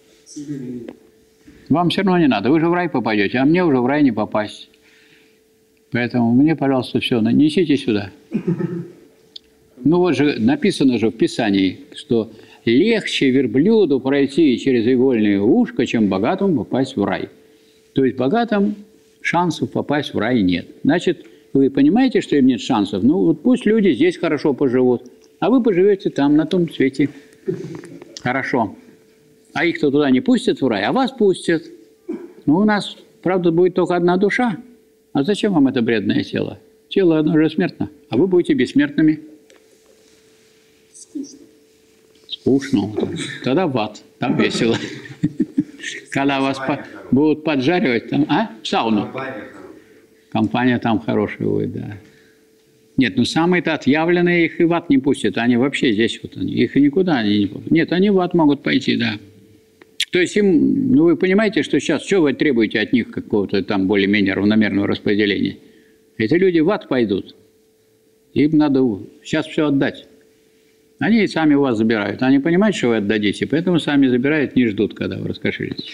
Вам все равно не надо, вы же в рай попадете, а мне уже в рай не попасть. Поэтому мне, пожалуйста, все, несите сюда. Ну вот же, написано же в Писании, что легче верблюду пройти через игольное ушко, чем богатому попасть в рай. То есть богатым шансов попасть в рай нет. Значит, вы понимаете, что им нет шансов? Ну вот пусть люди здесь хорошо поживут, а вы поживете там, на том свете. Хорошо. А их-то туда не пустят в рай, а вас пустят. Ну у нас, правда, будет только одна душа. А зачем вам это бредное тело? Тело одно же смертно, а вы будете бессмертными. Скучно. Скучно. Тогда в ад, там весело. Когда вас будут поджаривать, там, а? В сауну. Компания там хорошая будет, да. Нет, ну самые-то отъявленные их и в ад не пустят. Они вообще здесь вот они. Их и никуда они не пустят. Нет, они в ад могут пойти, да. То есть им, ну вы понимаете, что сейчас, что вы требуете от них какого-то там более-менее равномерного распределения? Эти люди в ад пойдут. Им надо сейчас все отдать. Они и сами вас забирают. Они понимают, что вы отдадите, поэтому сами забирают, не ждут, когда вы раскошелитесь.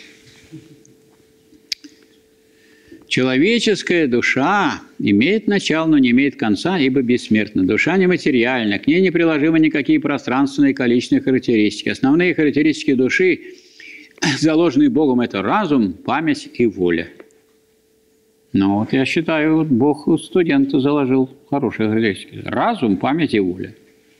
Человеческая душа имеет начало, но не имеет конца, ибо бессмертна. Душа нематериальна, к ней не приложимы никакие пространственные и количественные характеристики. Основные характеристики души, заложенные Богом, это разум, память и воля. Ну вот я считаю, вот Бог у студента заложил хорошие характеристики. Разум, память и воля.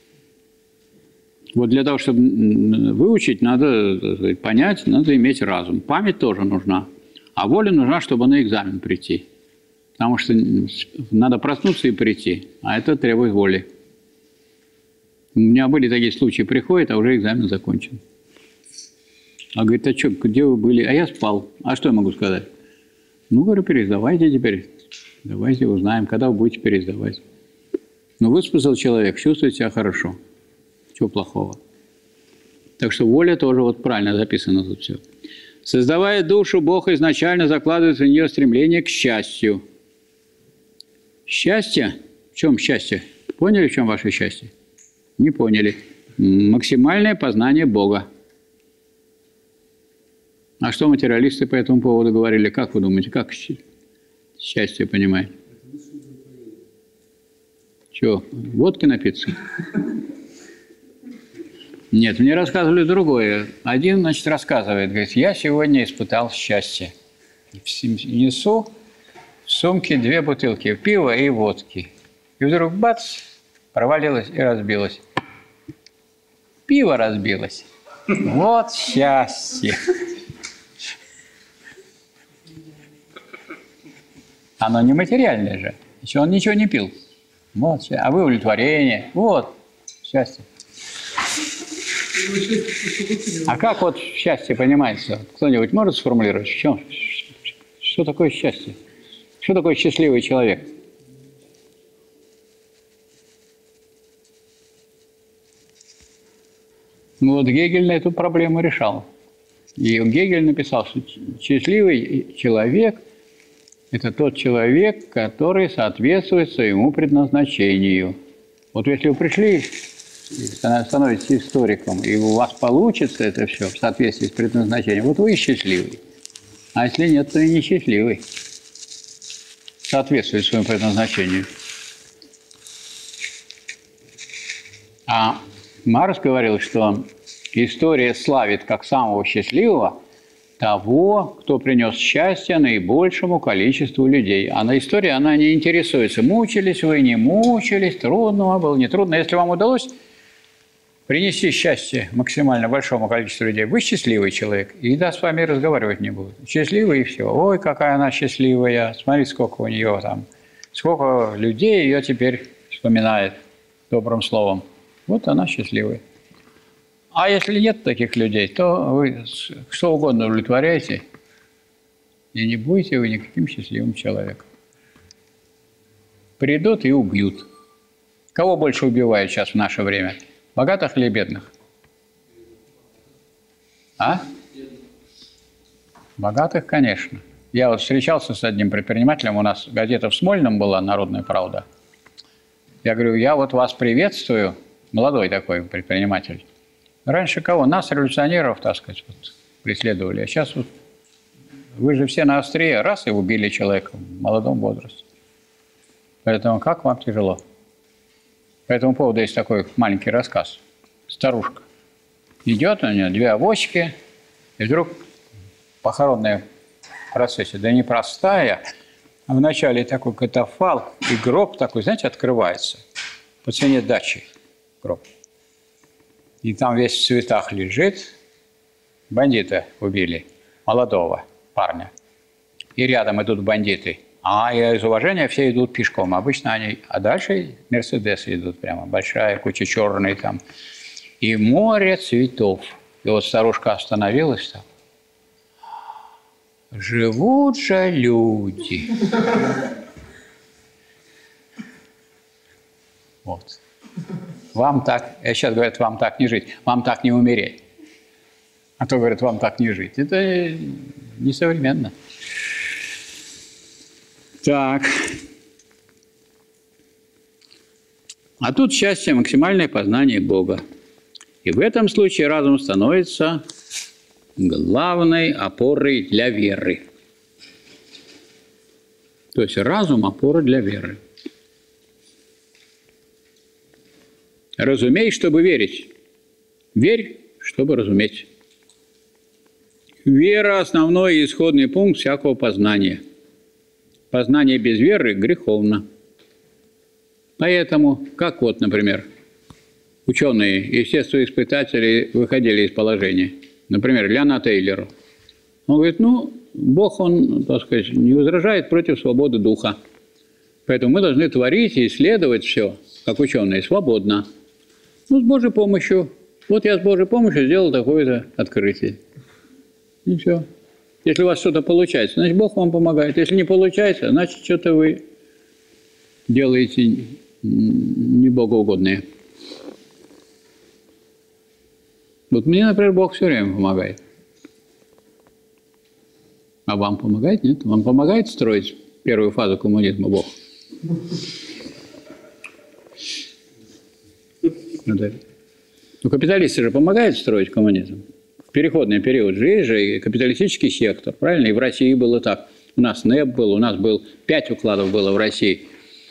Вот для того, чтобы выучить, надо, так сказать, понять, надо иметь разум. Память тоже нужна. А воля нужна, чтобы на экзамен прийти. Потому что надо проснуться и прийти. А это требует воли. У меня были такие случаи, приходят, а уже экзамен закончен. А говорит, а что, где вы были? А я спал. А что я могу сказать? Ну, говорю, пересдавайте теперь. Давайте узнаем, когда вы будете пересдавать. Ну, выспался человек, чувствует себя хорошо. Чего плохого? Так что воля тоже вот правильно записано тут все. Создавая душу, Бог изначально закладывает в нее стремление к счастью. Счастье? В чем счастье? Поняли, в чем ваше счастье? Не поняли. Максимальное познание Бога. А что материалисты по этому поводу говорили? Как вы думаете, как счастье понимаете? Чего, водки напиться? Нет, мне рассказывали другое. Один, значит, рассказывает, говорит, я сегодня испытал счастье. Несу в сумке две бутылки пива и водки. И вдруг бац, провалилась и разбилась. Пиво разбилось. Вот счастье. Оно нематериальное же. Еще он ничего не пил. Вот, а вы удовлетворение. Вот, счастье. А как вот счастье понимается? Кто-нибудь может сформулировать? В чем? Что такое счастье? Что такое счастливый человек? Ну вот Гегель на эту проблему решал. И Гегель написал, что счастливый человек – это тот человек, который соответствует своему предназначению. Вот если вы пришли становитесь историком, и у вас получится это все в соответствии с предназначением, вот вы счастливый. А если нет, то и несчастливый. Соответствует своему предназначению. А Маркс говорил, что история славит как самого счастливого того, кто принес счастье наибольшему количеству людей. А на истории она не интересуется, мучились вы, не мучились, трудно вам было, не трудно. Если вам удалось принести счастье максимально большому количеству людей, вы счастливый человек, и да, с вами разговаривать не будут. Счастливый и все. Ой, какая она счастливая, смотри, сколько у нее там, сколько людей ее теперь вспоминает добрым словом. Вот она счастливая. А если нет таких людей, то вы что угодно удовлетворяете, и не будете вы никаким счастливым человеком. Придут и убьют. Кого больше убивают сейчас в наше время? Богатых или бедных? А? Богатых, конечно. Я вот встречался с одним предпринимателем, у нас газета в Смольном была «Народная правда». Я говорю, я вот вас приветствую, молодой такой предприниматель. Раньше кого? Нас, революционеров, так сказать, вот, преследовали. А сейчас вот вы же все на острие, раз и убили человека в молодом возрасте. Поэтому как вам тяжело? По этому поводу есть такой маленький рассказ. Старушка. Идет у нее две авоськи, и вдруг похоронная процессия, да непростая, а вначале такой катафалк, и гроб такой, знаете, открывается. По цене дачи гроб. И там весь в цветах лежит. Бандита убили, молодого парня. И рядом идут бандиты. А из уважения все идут пешком. Обычно они... А дальше мерседесы идут прямо. Большая куча черной там. И море цветов. И вот старушка остановилась там. Живут же люди. Вот. Вам так... Я сейчас говорят, вам так не жить. Вам так не умереть. А то говорят, вам так не жить. Это несовременно. Так. А тут счастье – максимальное познание Бога. И в этом случае разум становится главной опорой для веры. То есть разум – опора для веры. Разумей, чтобы верить. Верь, чтобы разуметь. Вера – основной и исходный пункт всякого познания. Познание без веры греховно. Поэтому, как вот, например, ученые, естествоиспытатели выходили из положения. Например, Леонард Эйлер. Он говорит, ну, Бог, он, так сказать, не возражает против свободы духа. Поэтому мы должны творить и исследовать все, как ученые, свободно. Ну, с Божьей помощью. Вот я с Божьей помощью сделал такое-то открытие. И все. Если у вас что-то получается, значит, Бог вам помогает. Если не получается, значит, что-то вы делаете не богоугодное. Вот мне, например, Бог все время помогает. А вам помогает? Нет? Вам помогает строить первую фазу коммунизма Бог? Ну, капиталисты же помогают строить коммунизм. В переходный период же есть же капиталистический сектор, правильно? И в России было так. У нас НЭП был, у нас был пять укладов было в России.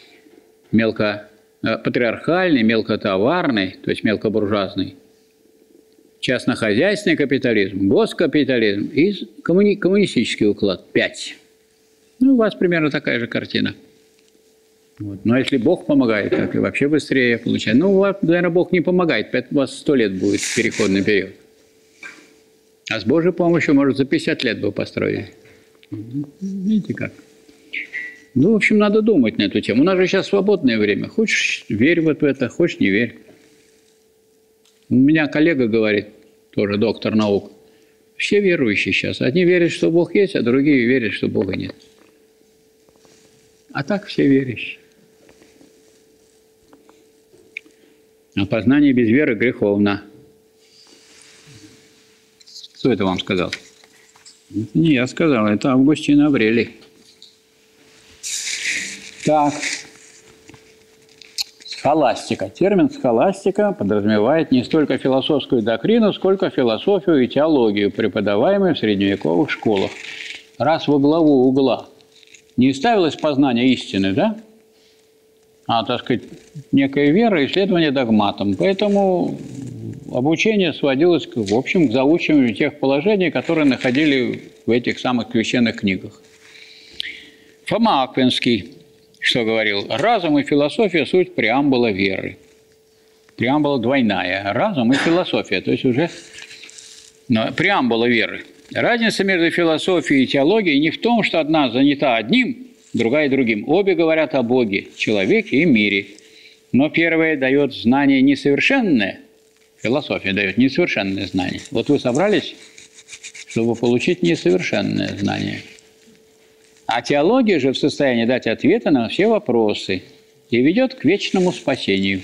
Мелкопатриархальный, мелкотоварный, то есть мелкобуржуазный, частнохозяйственный капитализм, госкапитализм и коммуни коммунистический уклад. Пять. Ну, у вас примерно такая же картина. Вот. Но если Бог помогает, так и вообще быстрее получается. Ну, у вас, наверное, Бог не помогает, поэтому у вас сто лет будет переходный период. А с Божьей помощью, может, за пятьдесят лет бы построили. Видите как? Ну, в общем, надо думать на эту тему. У нас же сейчас свободное время. Хочешь, верь вот в это, хочешь, не верь. У меня коллега говорит, тоже доктор наук, все верующие сейчас. Одни верят, что Бог есть, а другие верят, что Бога нет. А так все верящие. А познание без веры греховно. Кто это вам сказал? Это не я сказал, это Августин Аврелий. Так. Схоластика. Термин «схоластика» подразумевает не столько философскую доктрину, сколько философию и теологию, преподаваемую в средневековых школах. Раз во главу угла не ставилось познание истины, да? А, так сказать, некая вера и исследование догматом. Поэтому обучение сводилось, в общем, к заучиванию тех положений, которые находили в этих самых священных книгах. Фома Аквинский что говорил? Разум и философия – суть преамбула веры. Преамбула двойная. Разум и философия. То есть уже ну, преамбула веры. Разница между философией и теологией не в том, что одна занята одним, другая другим. Обе говорят о Боге, человеке и мире. Но первая дает знание несовершенное, философия дает несовершенное знание. Вот вы собрались, чтобы получить несовершенное знание. А теология же в состоянии дать ответы на все вопросы и ведет к вечному спасению.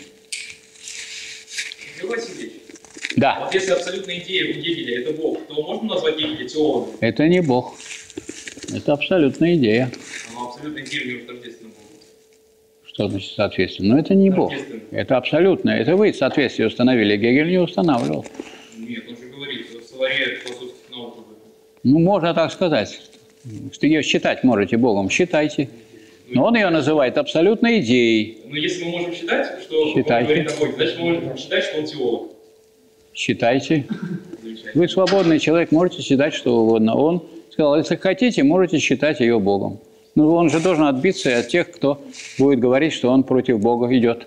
Григорий Васильевич, да. Вот если абсолютная идея у Гегеля – это Бог, то можно назвать Гегеля теологом? Это не Бог. Это абсолютная идея. Но абсолютная идея не тождественна Богу. Что значит соответственно? Но это не Бог. Это абсолютное. Это вы соответствие установили. Гегель не устанавливал. Нет, он же говорит, в словаре философских наук. Ну, можно так сказать. Что ее считать можете Богом, считайте. Но он ее называет абсолютной идеей. Но если мы можем считать, что Считайте. он говорит о Боге, значит мы можем считать, что он теолог. Считайте. Вы свободный человек, можете считать что угодно. Он сказал, если хотите, можете считать ее Богом. Но он же должен отбиться от тех, кто будет говорить, что он против Бога идет.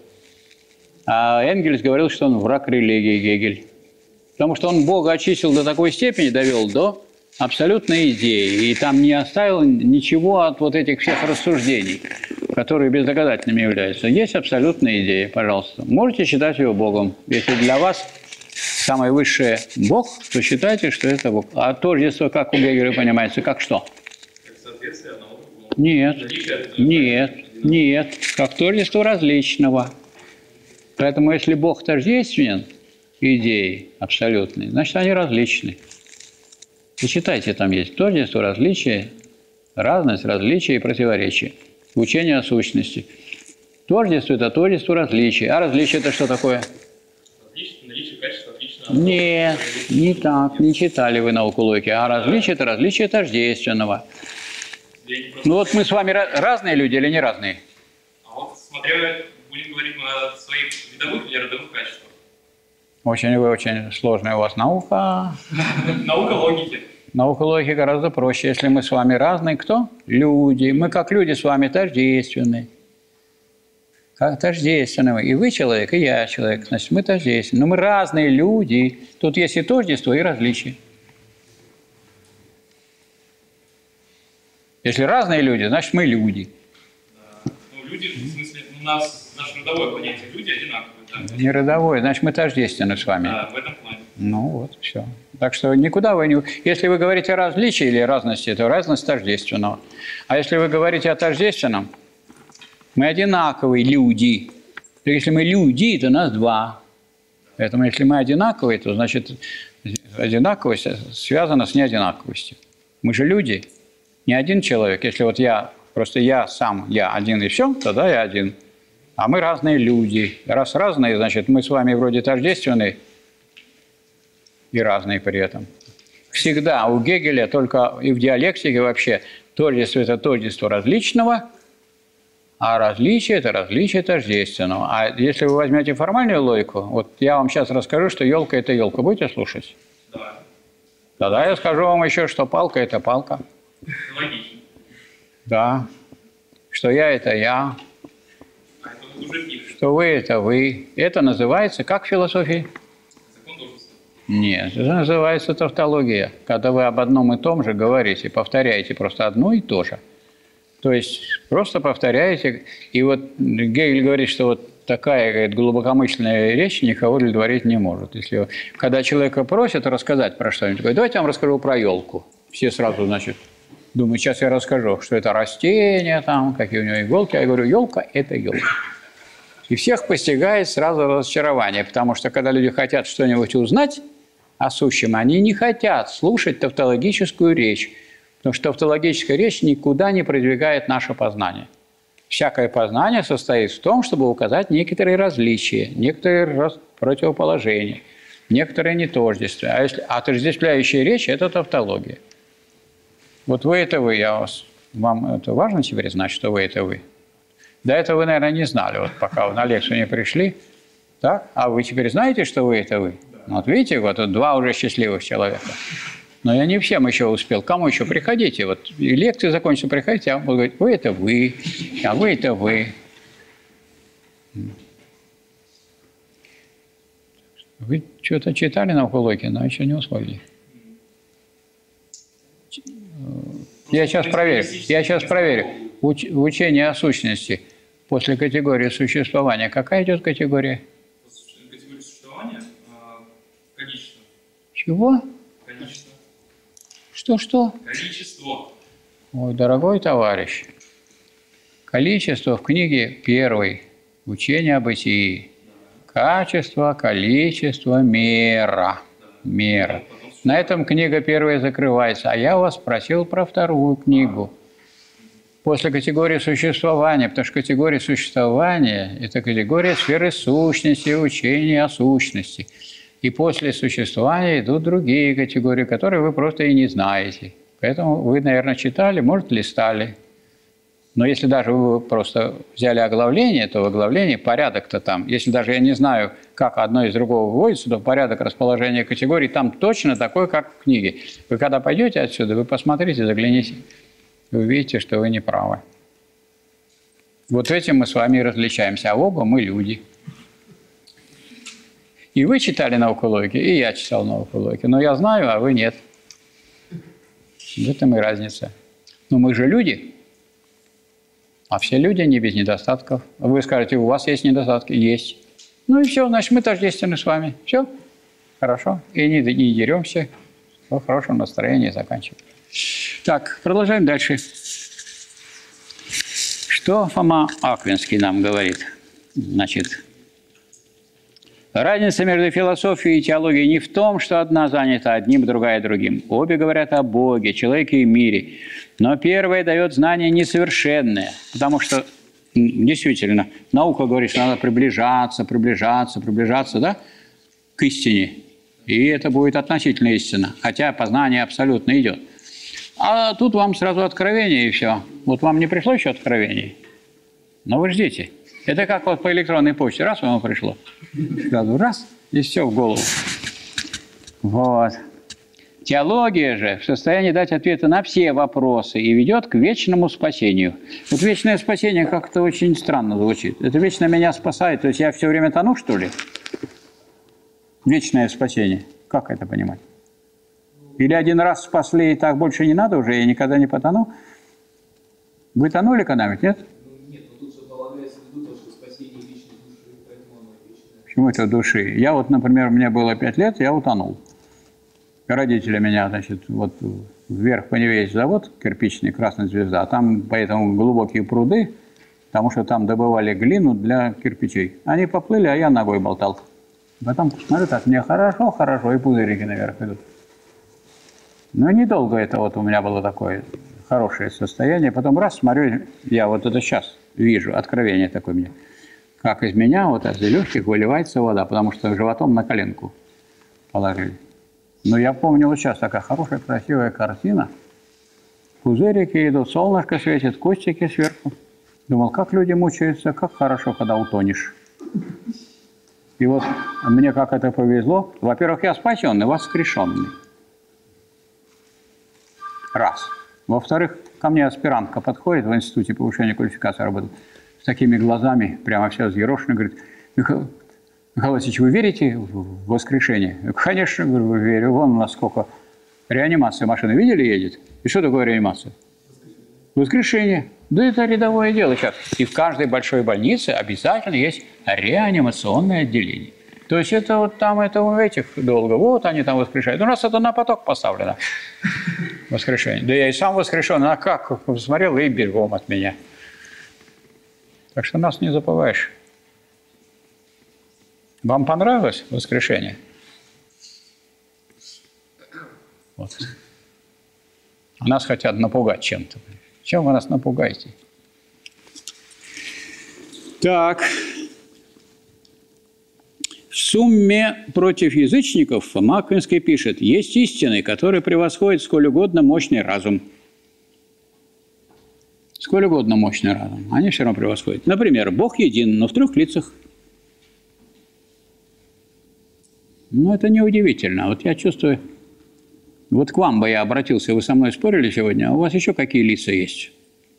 А Энгельс говорил, что он враг религии, Гегель. Потому что он Бога очистил до такой степени, довел до абсолютной идеи. И там не оставил ничего от вот этих всех рассуждений, которые бездоказательными являются. Есть абсолютная идея, пожалуйста. Можете считать ее Богом. Если для вас самое высшее Бог, то считайте, что это Бог. А тождество, как у Гегеля понимается, как что? Как соответствие одного другому. Нет, нет, нет. Как тождество различного. Поэтому если Бог тождественен идеи абсолютной, значит, они различны. И читайте, там есть тождество, различие, разность, различие и противоречие. Учение о сущности. Тождество – это тождество различия. А различие – это что такое? Отлично, наличие качества отлично. Нет, не так, не читали вы науку логики. А различие – это различие тождественного. Ну вот мы с вами разные люди или не разные? А вот смотря, будем говорить о своих видовых или родовых качествах. Очень, вы очень сложная у вас наука. Наука логики. Наука логики гораздо проще. Если мы с вами разные, кто? Люди. Мы как люди с вами тождественны. Как тождественны. И вы человек, и я человек. Значит, мы тождественны. Но мы разные люди. Тут есть и тождество, и различие. Если разные люди, значит, мы люди. Да. Ну, люди, в смысле, у нас наше родовое понятие люди одинаковые. Да? Не родовое, значит, мы тождественны с вами. Да, в этом плане. Ну вот, все. Так что никуда вы не... Если вы говорите о различии или разности, то разность тождественного. А если вы говорите о тождественном, мы одинаковые люди. То если мы люди, то нас два. Поэтому если мы одинаковые, то значит одинаковость связана с неодинаковостью. Мы же люди, не один человек. Если вот я, просто я сам, я один и все, тогда я один. А мы разные люди. Раз разные, значит, мы с вами вроде тождественны и разные при этом. Всегда у Гегеля, только и в диалектике вообще, тождество – это тождество различного, а различие – это различие тождественного. А если вы возьмете формальную логику, вот я вам сейчас расскажу, что елка – это елка. Будете слушать? Да. Тогда я скажу вам еще, что палка – это палка. Логично. Да. Что я – это я. А это вот уже пишет. Что вы – это вы. Это называется как в философии? Закон тождества. Нет, это называется тавтология. Когда вы об одном и том же говорите, повторяете просто одно и то же. То есть просто повторяете. И вот Гегель говорит, что вот такая, говорит, глубокомысленная речь никого удовлетворить не может. Если, когда человека просят рассказать про что-нибудь, говорит, давайте я вам расскажу про елку. Все сразу, значит, думают, сейчас я расскажу, что это растение, там, какие у него иголки. А я говорю, елка – это елка. И всех постигает сразу разочарование, потому что когда люди хотят что-нибудь узнать о сущем, они не хотят слушать тавтологическую речь, потому что тавтологическая речь никуда не продвигает наше познание. Всякое познание состоит в том, чтобы указать некоторые различия, некоторые противоположения, некоторые нетождества. А если отождествляющая речь – это тавтология. Вот вы – это вы, я вас, вам это важно теперь знать, что вы – это вы? До этого вы, наверное, не знали, вот пока вы на лекцию не пришли. Так? А вы теперь знаете, что вы – это вы? Ну, вот видите, вот тут два уже счастливых человека. Но я не всем еще успел. Кому еще? Приходите. Вот и лекции закончатся, приходите, а он будет говорить, вы – это вы, а вы – это вы. Вы что-то читали на Лукулоке, но еще не усвоили. Я сейчас проверю. Я сейчас проверю. Уч, учение о сущности после категории существования. Какая идет категория? Категория существования? А, количество. Чего? Количество. Что-что? Количество. Ой, дорогой товарищ. Количество в книге первой. Учение о бытии. Качество, количество, мера. Мера. На этом книга первая закрывается. А я вас спросил про вторую книгу. После категории существования, потому что категория существования – это категория сферы сущности, учения о сущности. И после существования идут другие категории, которые вы просто и не знаете. Поэтому вы, наверное, читали, может, листали. Но если даже вы просто взяли оглавление, то в оглавлении порядок-то там. Если даже я не знаю, как одно из другого выводится, то порядок расположения категорий там точно такой, как в книге. Вы когда пойдете отсюда, вы посмотрите, загляните. Вы увидите, что вы не правы. Вот этим мы с вами и различаемся, а оба мы люди. И вы читали науку логики, и я читал науку логики. Но я знаю, а вы нет. В этом и разница. Но мы же люди. А все люди не без недостатков. Вы скажете, у вас есть недостатки? Есть. Ну и все, значит, мы тождественны с вами. Все. Хорошо. И не, не деремся. В хорошем настроении заканчиваем. Так, продолжаем дальше. Что Фома Аквинский нам говорит? Значит, разница между философией и теологией не в том, что одна занята одним, другая другим. Обе говорят о Боге, человеке и мире. Но первая дает знание несовершенное, потому что, действительно, наука говорит, что надо приближаться, приближаться, приближаться, да, к истине. И это будет относительно истина, хотя познание абсолютно идет. А тут вам сразу откровение, и все. Вот вам не пришло еще откровений? Но вы ждите. Это как вот по электронной почте. Раз вам пришло. Сразу раз, и все в голову. Вот. Теология же в состоянии дать ответы на все вопросы и ведет к вечному спасению. Вот вечное спасение как-то очень странно звучит. Это вечно меня спасает. То есть я все время тону, что ли? Вечное спасение. Как это понимать? Или один раз спасли, и так больше не надо уже, я никогда не потону? Вы тонули когда-нибудь, нет? Ну, нет, но тут же полагается в виду то, что спасение вечной души, поэтому оно вечное. Почему это души? Я вот, например, мне было пять лет, я утонул. Родители меня, значит, вот вверх по Неве есть завод кирпичный, Красная Звезда, а там поэтому глубокие пруды, потому что там добывали глину для кирпичей. Они поплыли, а я ногой болтал. Потом смотрю, так, мне хорошо, хорошо, и пузырики наверх идут. Но недолго это вот у меня было такое хорошее состояние. Потом раз, смотрю, я вот это сейчас вижу, откровение такое мне, как из меня вот из легких выливается вода, потому что животом на коленку положили. Но я помню, вот сейчас такая хорошая, красивая картина. Пузырики идут, солнышко светит, кустики сверху. Думал, как люди мучаются, как хорошо, когда утонешь. И вот мне как это повезло. Во-первых, я спасенный, воскрешенный. Раз. Во-вторых, ко мне аспирантка подходит в институте повышения квалификации работы с такими глазами, прямо вся взъерошена, говорит, Михаил, Михаил Васильевич, вы верите в воскрешение? Я, конечно, говорю, верю. Вон насколько реанимация машины видели едет. И что такое реанимация? Воскрешение. Да это рядовое дело сейчас. И в каждой большой больнице обязательно есть реанимационное отделение. То есть это вот там, это у этих долго, вот они там воскрешают. У нас это на поток поставлено, воскрешение. Да я и сам воскрешен, а как, посмотрел и бегом от меня. Так что нас не забываешь. Вам понравилось воскрешение? Вот. Нас хотят напугать чем-то. Чем вы нас напугаете? Так. В сумме против язычников Фома Аквинский пишет: «Есть истины, которые превосходят сколь угодно мощный разум». Сколь угодно мощный разум. Они все равно превосходят. Например, Бог един, но в трех лицах. Ну, это неудивительно. Вот я чувствую... Вот к вам бы я обратился, вы со мной спорили сегодня, а у вас еще какие лица есть?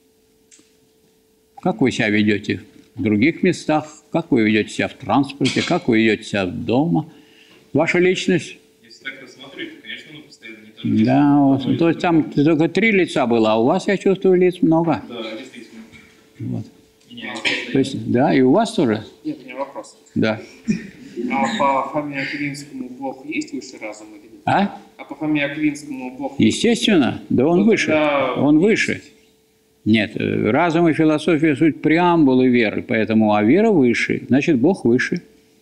Как вы себя ведете в других местах? Как вы ведете себя в транспорте? Как вы ведете себя дома? Ваша личность? Если так рассмотреть, то, конечно, мы постоянно не только... Да, вот, то есть там только три лица было, а у вас, я чувствую, лиц много. Да, действительно. Вот. Меняется То постоянно. есть, да, и у вас тоже? Нет, у меня вопрос. Да. А по Фоме Аквинскому Бог есть выше разума или нет? А? А по Фоме Аквинскому Бог есть? Естественно, да он Ну, выше. тогда Он выше. Нет, э, разум и философия – суть преамбулы веры, поэтому, а вера выше, значит, Бог выше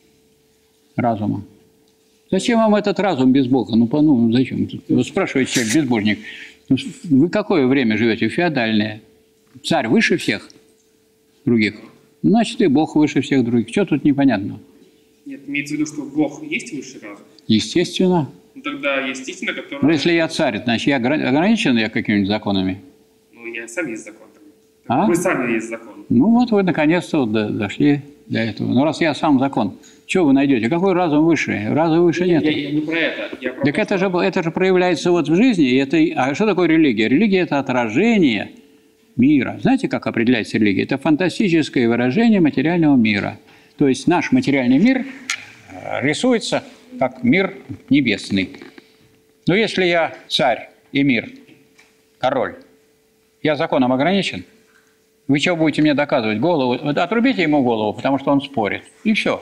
разума. Зачем вам этот разум без Бога? Ну, по- ну зачем? Вы спрашиваете человек, безбожник, ну, вы какое время живете? Феодальное. Царь выше всех других? Значит, и Бог выше всех других. Что тут непонятно? Нет, имеется в виду, что Бог есть выше разума? Естественно. Ну, тогда есть истина, которая... Но если я царь, значит, я ограни- ограничен я какими-нибудь законами? Ну, я сам есть закон. А? Вы сами есть закон. Ну вот вы наконец-то вот до- дошли до этого. Ну раз я сам закон, что вы найдете? Какой разум выше? Разума выше нет. Я, я не про это. Я про Так то, это что- же, это же проявляется вот в жизни. И это, а что такое религия? Религия – это отражение мира. Знаете, как определяется религия? Это фантастическое выражение материального мира. То есть наш материальный мир э, рисуется как мир небесный. Но если я царь и мир, король, я законом ограничен, вы что будете мне доказывать? Голову? Вот отрубите ему голову, потому что он спорит. И все.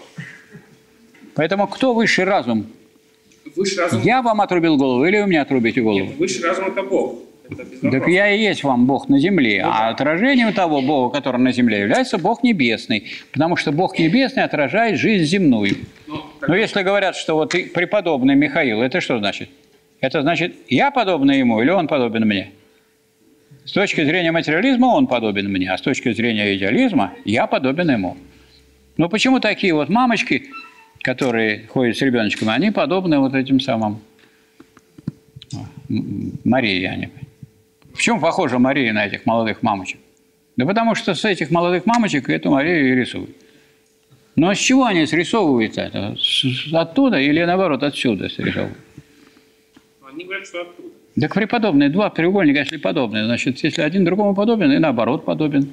Поэтому кто высший разум? Выше разума... Я вам отрубил голову или вы мне отрубите голову? Нет, выше разума это Бог. Это без Так вопросов. я и есть вам Бог на земле, а отражением того Бога, который на земле, является Бог небесный, потому что Бог небесный отражает жизнь земную. Ну, так- Но если говорят, что вот и преподобный Михаил, это что значит? Это значит, я подобный ему или он подобен мне? С точки зрения материализма он подобен мне, а с точки зрения идеализма я подобен ему. Ну почему такие вот мамочки, которые ходят с ребеночком, они подобны вот этим самым Марии, они. В чем похожа Мария на этих молодых мамочек? Да потому что с этих молодых мамочек эту Марию и рисуют. Но с чего они срисовывают это? С- Оттуда или наоборот отсюда срисовывают? Они говорят, что оттуда. Так преподобные, два треугольника, если подобные, значит, если один другому подобен, и наоборот подобен.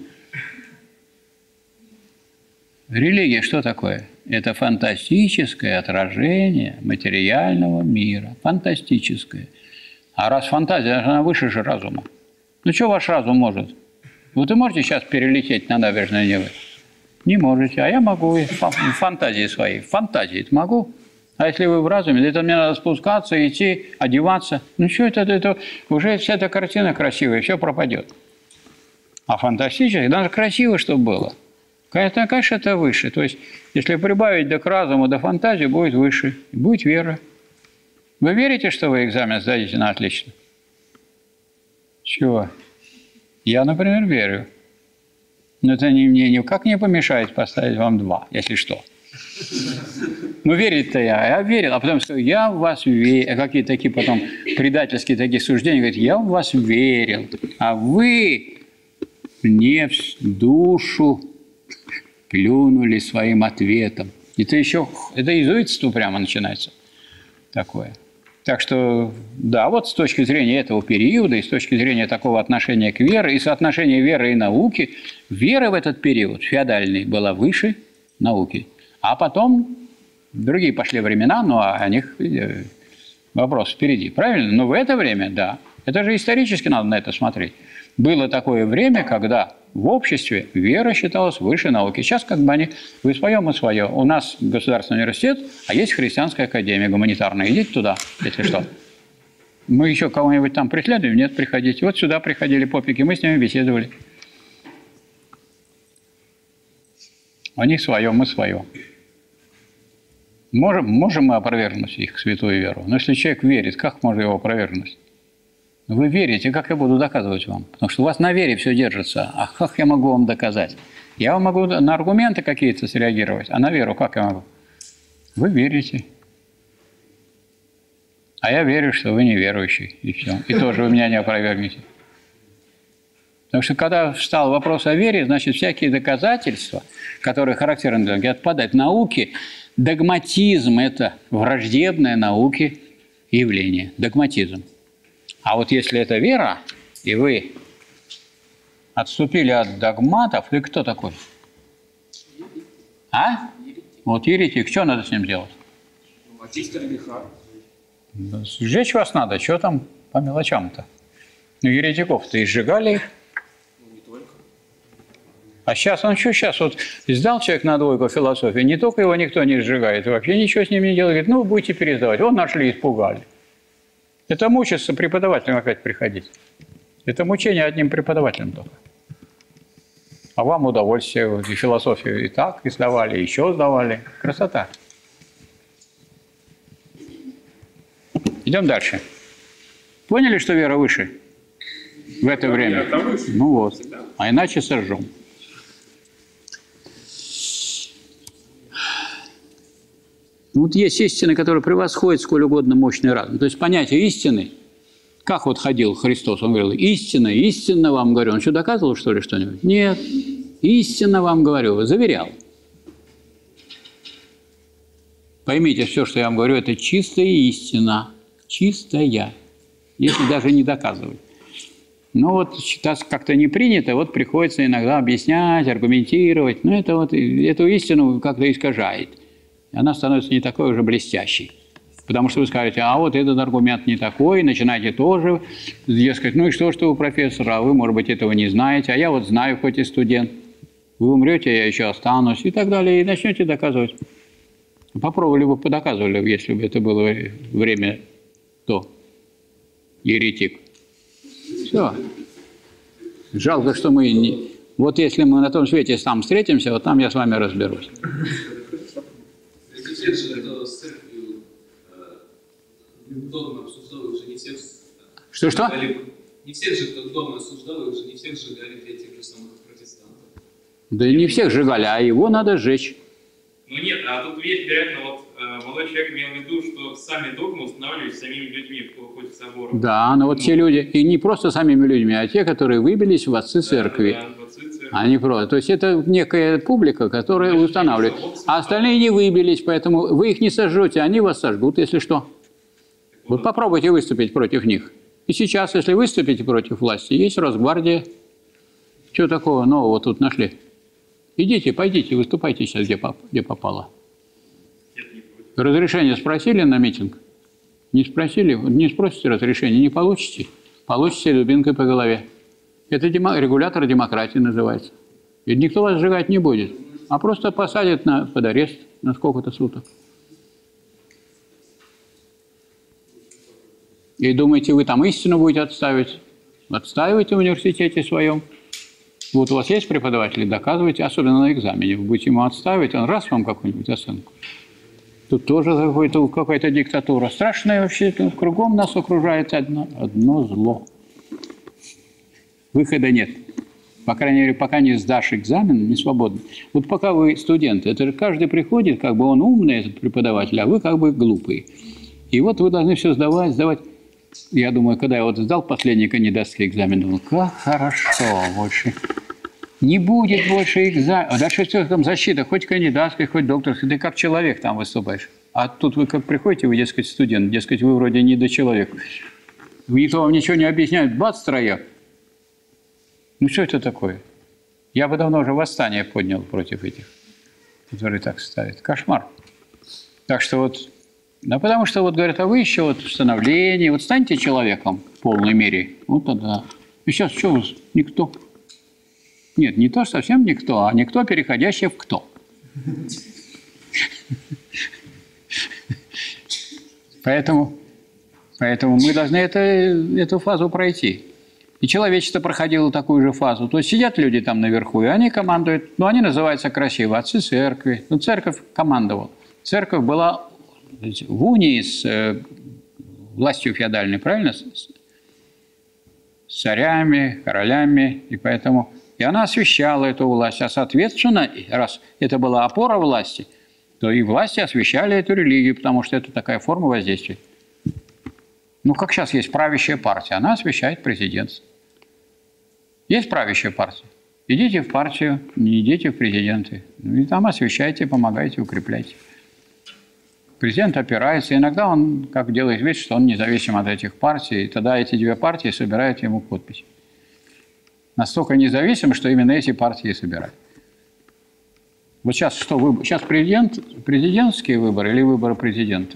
Религия что такое? Это фантастическое отражение материального мира. Фантастическое. А раз фантазия, она выше же разума. Ну, что ваш разум может? Вот вы можете сейчас перелететь на набережную Невы? Не можете, а я могу и в фа- в фантазии своей. В фантазии могу. А если вы в разуме, это мне надо спускаться, идти, одеваться. Ну, что это, это уже вся эта картина красивая, все пропадет. А фантастически, даже красиво, чтобы было. Конечно, конечно, это выше. То есть, если прибавить до к разуму, до фантазии, будет выше. Будет вера. Вы верите, что вы экзамен сдадите на отлично? Чего? Я, например, верю. Но это не, мне никак не помешает поставить вам два, если что. Ну, верить-то я, я верил, а потом сказал, я в вас верил. Какие-то такие потом предательские такие суждения, говорят, я в вас верил, а вы мне в душу плюнули своим ответом. Это еще, это иезуитство прямо начинается такое. Так что, да, вот с точки зрения этого периода и с точки зрения такого отношения к вере и соотношения веры и науки, вера в этот период феодальный была выше науки. А потом другие пошли времена, но о них э, вопрос впереди. Правильно? Но в это время, да. Это же исторически надо на это смотреть. Было такое время, когда в обществе вера считалась выше науки. Сейчас как бы они, вы свое, мы свое. У нас государственный университет, а есть христианская академия гуманитарная. Идите туда, если что. Мы еще кого-нибудь там преследуем? Нет, приходите. Вот сюда приходили попики, мы с ними беседовали. У них свое, мы свое. Можем, можем мы опровергнуть их святую веру? Но если человек верит, как можно его опровергнуть? Вы верите, как я буду доказывать вам? Потому что у вас на вере все держится. А как я могу вам доказать? Я могу на аргументы какие-то среагировать, а на веру как я могу? Вы верите. А я верю, что вы неверующий, и все. И тоже вы меня не опровергнете. Потому что когда встал вопрос о вере, значит, всякие доказательства, которые характерны для науки, отпадают. Науки, догматизм – это враждебное науке явление, догматизм. А вот если это вера, и вы отступили от догматов, ты кто такой? А? Вот еретик, что надо с ним делать? Очистка греха. Сжечь вас надо, что там по мелочам-то? Ну, еретиков-то и сжигали их. А сейчас, он что сейчас? Вот сдал человек на двойку философии, не только его никто не сжигает, вообще ничего с ним не делает. Говорит, ну, будете пересдавать. Вот нашли, испугали. Это мучиться преподавателям опять приходить. Это мучение одним преподавателем только. А вам удовольствие, вот, и философию и так, и сдавали, и еще сдавали. Красота. Идем дальше. Поняли, что вера выше в это Да, время? вера-то выше. Ну вот. Всегда. А иначе сожжем. Вот есть истины, которые превосходят сколь угодно мощный разум. То есть понятие истины, как вот ходил Христос, он говорил, истина, истинно вам говорю. Он что, доказывал, что ли, что-нибудь? Нет. Истинно вам говорю, заверял. Поймите, все, что я вам говорю, это чистая истина. Чистая. Если даже не доказывать. Но вот сейчас как-то не принято, вот приходится иногда объяснять, аргументировать. Но это вот, эту истину как-то искажает. И она становится не такой уже блестящей. Потому что вы скажете, а вот этот аргумент не такой, начинаете тоже, дескать, ну и что, что вы профессор, а вы, может быть, этого не знаете, а я вот знаю, хоть и студент. Вы умрете, я еще останусь, и так далее, и начнете доказывать. Попробовали бы, подоказывали, если бы это было время, то еретик. Все. Жалко, что мы не... Вот если мы на том свете там встретимся, вот там я с вами разберусь. Если всех же это с церковью догмы обсуждал, уже не всех... Что-что? Не всех же кто догмы осуждал, уже не всех сжигали для тех же самых протестантов. Да и не всех сжигали, а его надо сжечь. Ну нет, а тут есть, вероятно, вот э, молодой человек имел в виду, что сами догмы устанавливались самими людьми в ходе собора. Да, но вот те люди, и не просто самими людьми, а те, которые выбились в отцы церкви. Да, да, в отцы церкви. Они просто. То есть это некая публика, которая устанавливает. А остальные не выбились, поэтому вы их не сожжете, они вас сожгут, если что. Вот попробуйте выступить против них. И сейчас, если выступите против власти, есть Росгвардия. Чего такого нового тут нашли? Идите, пойдите, выступайте сейчас, где, поп где попало. Разрешение спросили на митинг? Не спросили? Не спросите разрешение, не получите. Получите дубинкой по голове. Это демо регулятор демократии называется. И никто вас сжигать не будет, а просто посадят на, под арест на сколько-то суток. И думаете, вы там истину будете отставить? Отстаивайте в университете своем. Вот у вас есть преподаватели, доказывайте, особенно на экзамене. Вы будете ему отставить, он раз вам какую-нибудь оценку. Тут тоже какая-то какая диктатура. Страшная вообще, кругом нас окружает одно, одно зло. Выхода нет. По крайней мере, пока не сдашь экзамен, не свободно. Вот пока вы студенты, это же каждый приходит, как бы он умный, этот преподаватель, а вы как бы глупый. И вот вы должны все сдавать, сдавать. Я думаю, когда я вот сдал последний кандидатский экзамен, думал, как хорошо больше. Не будет больше экзамена. А дальше все там защита, хоть кандидатская, хоть докторская, ты как человек там выступаешь. А тут вы как приходите, вы, дескать, студент, дескать, вы вроде не до человека. Никто вам ничего не объясняет, бац, трояк. Ну что это такое? Я бы давно уже восстание поднял против этих, которые так ставят. Кошмар. Так что вот... Да потому что, вот говорят, а вы еще вот в становлении, вот станьте человеком в полной мере, вот тогда. И сейчас что у вас? Никто. Нет, не то совсем никто, а никто, переходящий в кто. Поэтому, поэтому мы должны это, эту фазу пройти. И человечество проходило такую же фазу. То есть сидят люди там наверху, и они командуют. Ну, они называются красиво отцы церкви. Ну, церковь командовала. Церковь была в унии с э, властью феодальной, правильно? С, с царями, королями. И поэтому и она освещала эту власть. А соответственно, раз это была опора власти, то и власти освещали эту религию, потому что это такая форма воздействия. Ну, как сейчас есть правящая партия, она освещает президентство. Есть правящая партия? Идите в партию, не идите в президенты. Ну, и там освещайте, помогайте, укрепляйте. Президент опирается. Иногда он как делает вид, что он независим от этих партий, и тогда эти две партии собирают ему подпись. Настолько независим, что именно эти партии собирают. Вот сейчас что выбор? Сейчас президент, президентские выборы или выборы президента?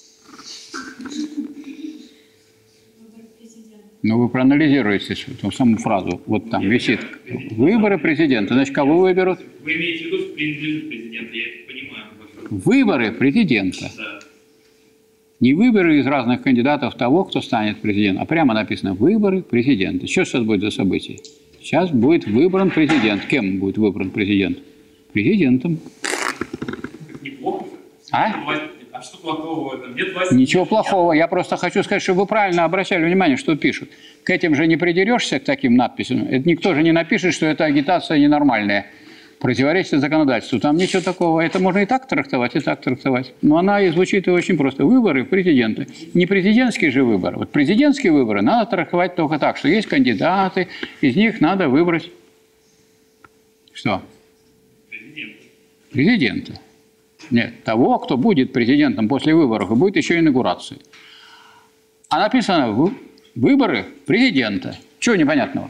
Ну, вы проанализируете эту саму фразу. Вот там висит. Выборы президента. Значит, кого выберут? Вы имеете в виду, что принадлежит президенту, я это понимаю. Выборы президента. Да. Не выборы из разных кандидатов того, кто станет президентом, а прямо написано «выборы президента». Что сейчас будет за событие? Сейчас будет выбран президент. Кем будет выбран президент? Президентом. Неплохо. А? А что плохого в этом? Нет власти? Ничего плохого. Я просто хочу сказать, чтобы вы правильно обращали внимание, что пишут. К этим же не придерешься, к таким надписям. Это никто же не напишет, что это агитация ненормальная. Противоречит законодательству. Там ничего такого. Это можно и так трактовать, и так трактовать. Но она и звучит очень просто. Выборы президента. Не президентские же выборы. Вот президентские выборы надо трактовать только так, что есть кандидаты, из них надо выбрать что? Президента. Президента. Нет, того, кто будет президентом после выборов, и будет еще инаугурация. А написано «выборы президента». Чего непонятного?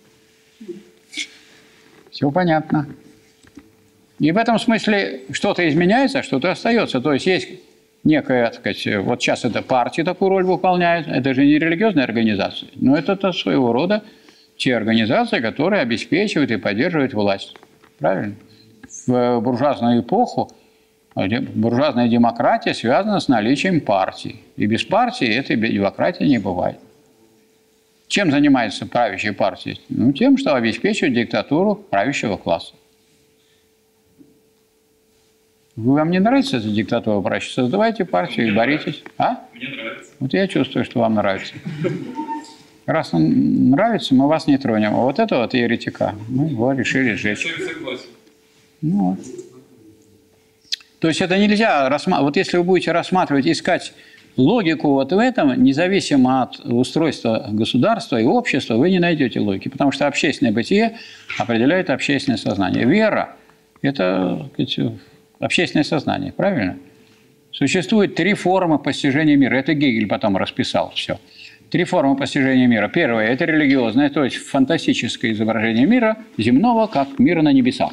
Все понятно. И в этом смысле что-то изменяется, что-то остается. То есть есть некая, так сказать, вот сейчас эта партия такую роль выполняет. Это же не религиозная организация, но это -то своего рода те организации, которые обеспечивают и поддерживают власть. Правильно? В буржуазную эпоху буржуазная демократия связана с наличием партии. И без партии этой демократии не бывает. Чем занимается правящая партия? Ну, тем, что обеспечивает диктатуру правящего класса. Вам не нравится эта диктатура правящего? Создавайте партию и боритесь. А? Мне нравится. Вот я чувствую, что вам нравится. Раз он нравится, мы вас не тронем. А вот это вот еретика, мы его решили сжечь. Я согласен. Ну, вот. То есть это нельзя рассматривать. Вот если вы будете рассматривать, искать логику вот в этом, независимо от устройства государства и общества, вы не найдете логики, потому что общественное бытие определяет общественное сознание. Вера – это, так сказать, общественное сознание, правильно? Существует три формы постижения мира. Это Гегель потом расписал все. Три формы постижения мира. Первое – это религиозное, то есть фантастическое изображение мира земного, как мира на небесах.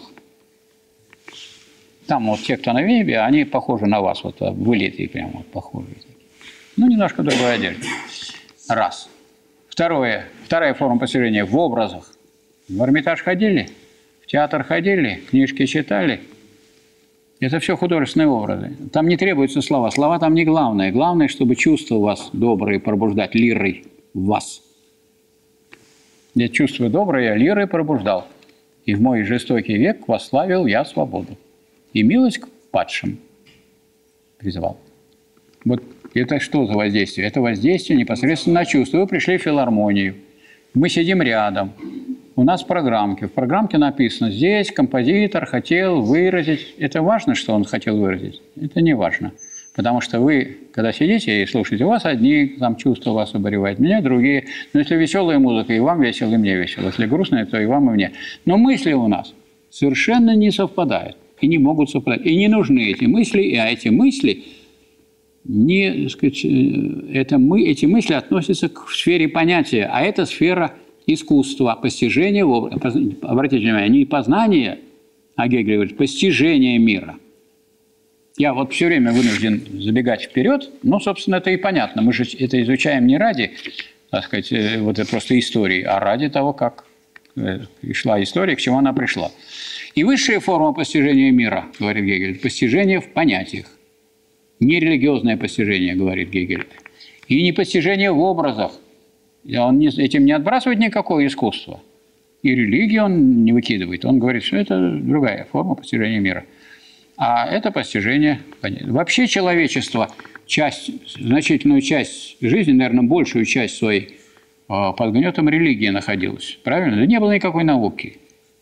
Там вот те, кто на небе, они похожи на вас, вот вылитые прямо, вот, похожие. Ну, немножко другой одежды. Раз. Второе. Вторая форма постижения в образах. В Эрмитаж ходили, в театр ходили, книжки читали. Это все художественные образы. Там не требуются слова. Слова там не главное. Главное, чтобы чувства у вас добрые пробуждать лирой в вас. Я чувство доброе я лирой пробуждал. И в мой жестокий век восславил я свободу. И милость к падшим призывал. Вот это что за воздействие? Это воздействие непосредственно на чувства. Вы пришли в филармонию, мы сидим рядом, у нас программки. В программке написано, здесь композитор хотел выразить. Это важно, что он хотел выразить? Это не важно. Потому что вы, когда сидите и слушаете, у вас одни там чувства вас обуревают, меня другие. Но если веселая музыка, и вам весело, и мне весело. Если грустная, то и вам, и мне. Но мысли у нас совершенно не совпадают. И не могут совпадать. И не нужны эти мысли, и а эти мысли, не, так сказать, это мы, эти мысли относятся к сфере понятия, а это сфера искусства, постижения, обратите внимание, не познание, а Гегель говорит, постижение мира. Я вот все время вынужден забегать вперед, но, собственно, это и понятно. Мы же это изучаем не ради, так сказать, вот это просто истории, а ради того, как пришла история, к чему она пришла. И высшая форма постижения мира, говорит Гегель, постижение в понятиях. Не религиозное постижение, говорит Гегель. И не постижение в образах. Он не, этим не отбрасывает никакое искусство. И религию он не выкидывает. Он говорит, что это другая форма постижения мира. А это постижение понятия. Вообще человечество, часть, значительную часть жизни, наверное, большую часть своей под гнетом религии находилось. Правильно? Да не было никакой науки.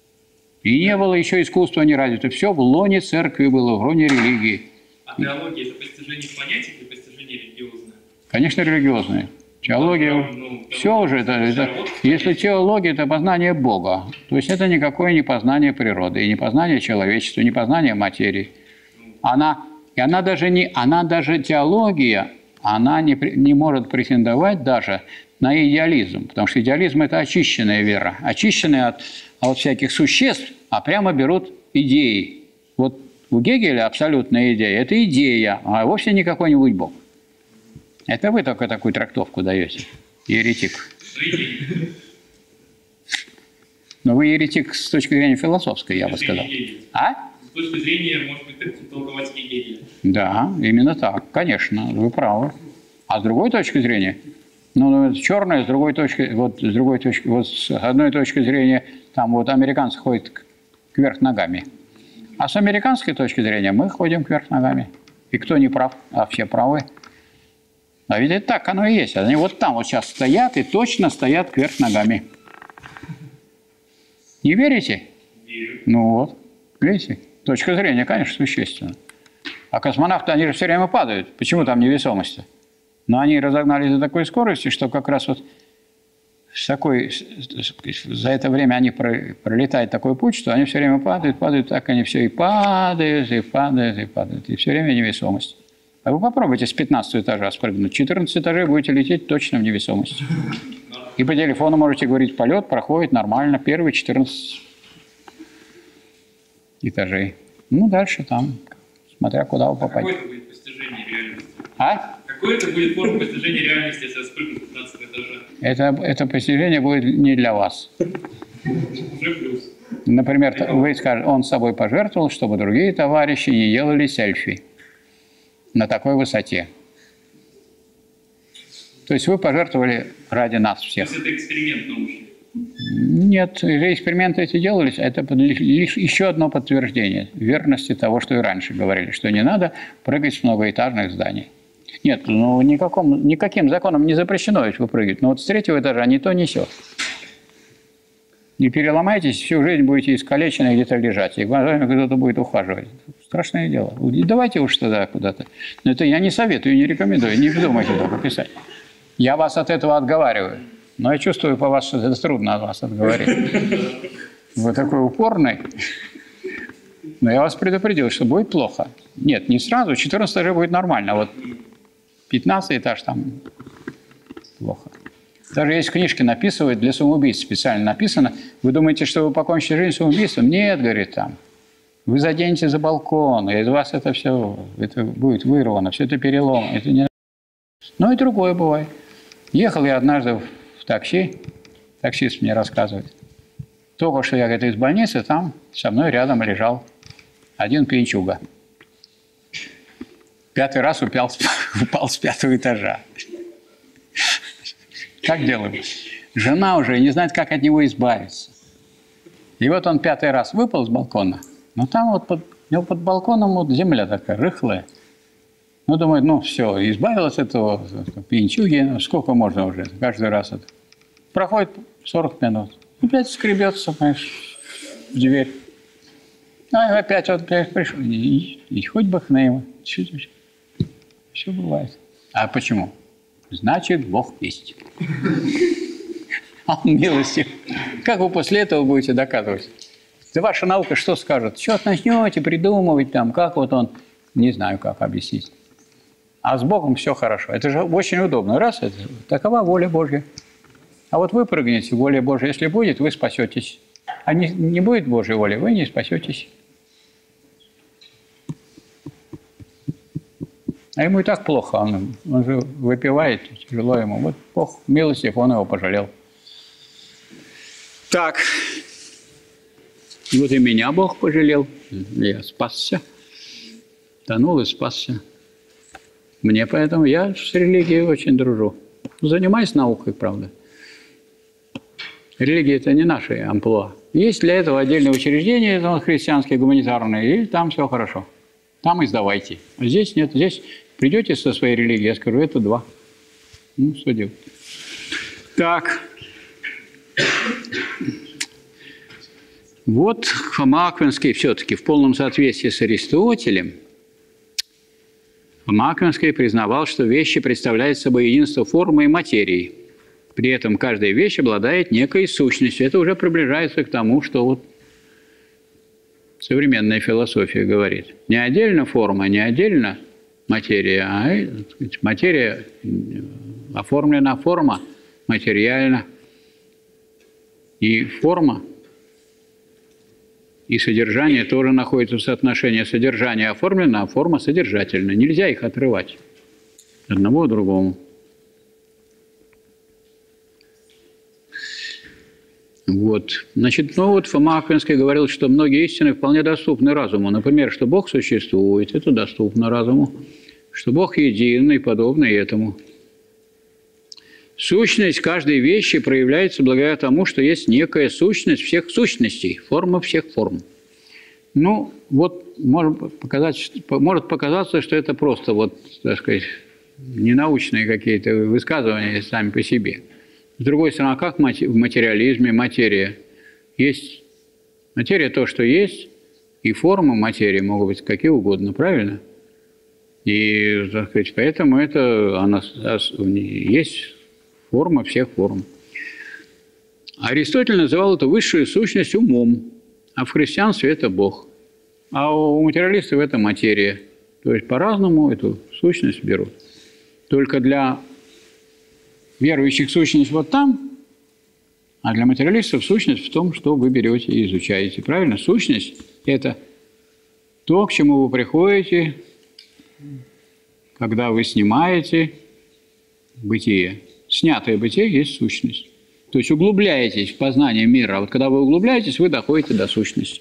И не было еще искусства не развито. Все в лоне церкви было, в лоне религии. А теология – это постижение понятий или постижение религиозное? Конечно, религиозное. Теология, Ну, ну, все уже, это, это, если теология, это познание Бога, то есть это никакое не познание природы, и не познание человечества, не познание материи. Она, и она даже не, она даже теология, она не, не может претендовать даже на идеализм, потому что идеализм – это очищенная вера, очищенная от, от всяких существ, а прямо берут идеи. Вот у Гегеля абсолютная идея – это идея, а вовсе не какой-нибудь Бог. Это вы только такую трактовку даете, еретик. Но вы еретик с точки зрения философской, я бы сказал. А? С точки зрения, может быть, как толковать Гегеля. Да, именно так, конечно, вы правы. А с другой точки зрения, ну, черное, с другой точки, вот с другой точки, вот с одной точки зрения, там вот американцы ходят кверх ногами. А с американской точки зрения мы ходим кверх ногами. И кто не прав, а все правы. А ведь это так оно и есть. Они вот там вот сейчас стоят и точно стоят кверх ногами. Не верите? Верю. Ну вот, видите? Точка зрения, конечно, существенна. А космонавты, они же все время падают. Почему там невесомость? Но они разогнались до такой скорости, что как раз вот с такой, за это время они пролетают такой путь, что они все время падают, падают, так они все и падают, и падают, и падают. И все время невесомость. А вы попробуйте с пятнадцатого этажа спрыгнуть. четырнадцать этажей будете лететь точно в невесомость. И по телефону можете говорить, полет проходит нормально, первые четырнадцать этажей. Ну, дальше там, смотря куда вы попадете. Какое это будет постижение реальности? А? Какое это будет форма постижения реальности, если я спрыгну с пятнадцатого этажа? Это, это постижение будет не для вас. Уже плюс. Например, вы скажете, он с собой пожертвовал, чтобы другие товарищи не делали селфи на такой высоте. То есть вы пожертвовали ради нас всех. То есть это эксперимент научный? Нет, эксперименты эти делались, это лишь еще одно подтверждение верности того, что и раньше говорили, что не надо прыгать с многоэтажных зданий. Нет, ну никаком, никаким законом не запрещено ведь выпрыгивать, но вот с третьего этажа не то несет. Не переломайтесь, всю жизнь будете искалечены где-то лежать, и за вами кто-то будет ухаживать. Страшное дело. Давайте уж тогда куда-то. Но это я не советую, не рекомендую, не вздумайте только писать. Я вас от этого отговариваю. Но я чувствую по вас, что это трудно от вас отговорить. Вы такой упорный. Но я вас предупредил, что будет плохо. Нет, не сразу, четырнадцатый этаж будет нормально, а вот пятнадцатый этаж там плохо. Даже есть книжки написывают для самоубийц, специально написано. Вы думаете, что вы покончите жизнь самоубийством? Нет, говорит там. Вы заденете за балкон, и из вас это все это будет вырвано, все это перелом. Это не... Но и другое бывает. Ехал я однажды в такси, таксист мне рассказывает. Только что я говорит, из больницы, там со мной рядом лежал один пьянчуга. Пятый раз упал, упал с пятого этажа. Как делаем? Жена уже не знает, как от него избавиться. И вот он пятый раз выпал с балкона, но там вот под, у него под балконом вот земля такая рыхлая. Ну, думает, ну все, избавилась от этого пьянчуги, ну, сколько можно уже, каждый раз это. Проходит сорок минут, опять скребется, понимаешь, в дверь. А опять вот пришел, и, и хоть бы хны его. Все, все бывает. А почему? Значит, Бог есть. А он милостив. Как вы после этого будете доказывать? Да ваша наука что скажет? Что начнете придумывать там, как вот он, не знаю, как объяснить. А с Богом все хорошо. Это же очень удобно. Раз, это такова воля Божья. А вот вы прыгнете, воля Божья, если будет, вы спасетесь. А не, не будет Божьей воли, вы не спасетесь. А ему и так плохо. Он, он же выпивает, тяжело ему. Вот Бог милостив, он его пожалел. Так. И вот и меня Бог пожалел. Я спасся. Тонул и спасся. Мне поэтому я с религией очень дружу. Занимаюсь наукой, правда. Религия – это не наши амплуа. Есть для этого отдельное учреждение, это христианские, гуманитарные, и там все хорошо. Там и сдавайте. А здесь нет. Здесь придете со своей религией, я скажу, это два. Ну, что делать? Так. Вот Фома Аквинский все-таки в полном соответствии с Аристотелем, Фома Аквинский признавал, что вещи представляют собой единство формы и материи. При этом каждая вещь обладает некой сущностью. Это уже приближается к тому, что вот современная философия говорит. Не отдельно форма, не отдельно материя, а так сказать, материя оформлена, форма материальна. И форма и содержание тоже находятся в соотношении. Содержание оформлено, а форма содержательна. Нельзя их отрывать одного от другому. Вот. Значит, ну вот Фома Аквинский говорил, что многие истины вполне доступны разуму. Например, что Бог существует, это доступно разуму. Что Бог един и подобно этому. Сущность каждой вещи проявляется благодаря тому, что есть некая сущность всех сущностей, форма всех форм. Ну, вот может, показать, может показаться, что это просто, вот, так сказать, ненаучные какие-то высказывания сами по себе. С другой стороны, как в материализме материя? Есть материя то, что есть, и формы материи могут быть какие угодно, правильно? И, так сказать, поэтому это она, есть форма всех форм. Аристотель называл эту высшую сущность умом, а в христианстве это Бог. А у материалистов это материя. То есть по-разному эту сущность берут. Только для верующих сущность вот там, а для материалистов сущность в том, что вы берете и изучаете. Правильно? Сущность – это то, к чему вы приходите, когда вы снимаете бытие. Снятое бытие есть сущность. То есть углубляетесь в познание мира. А вот когда вы углубляетесь, вы доходите до сущности.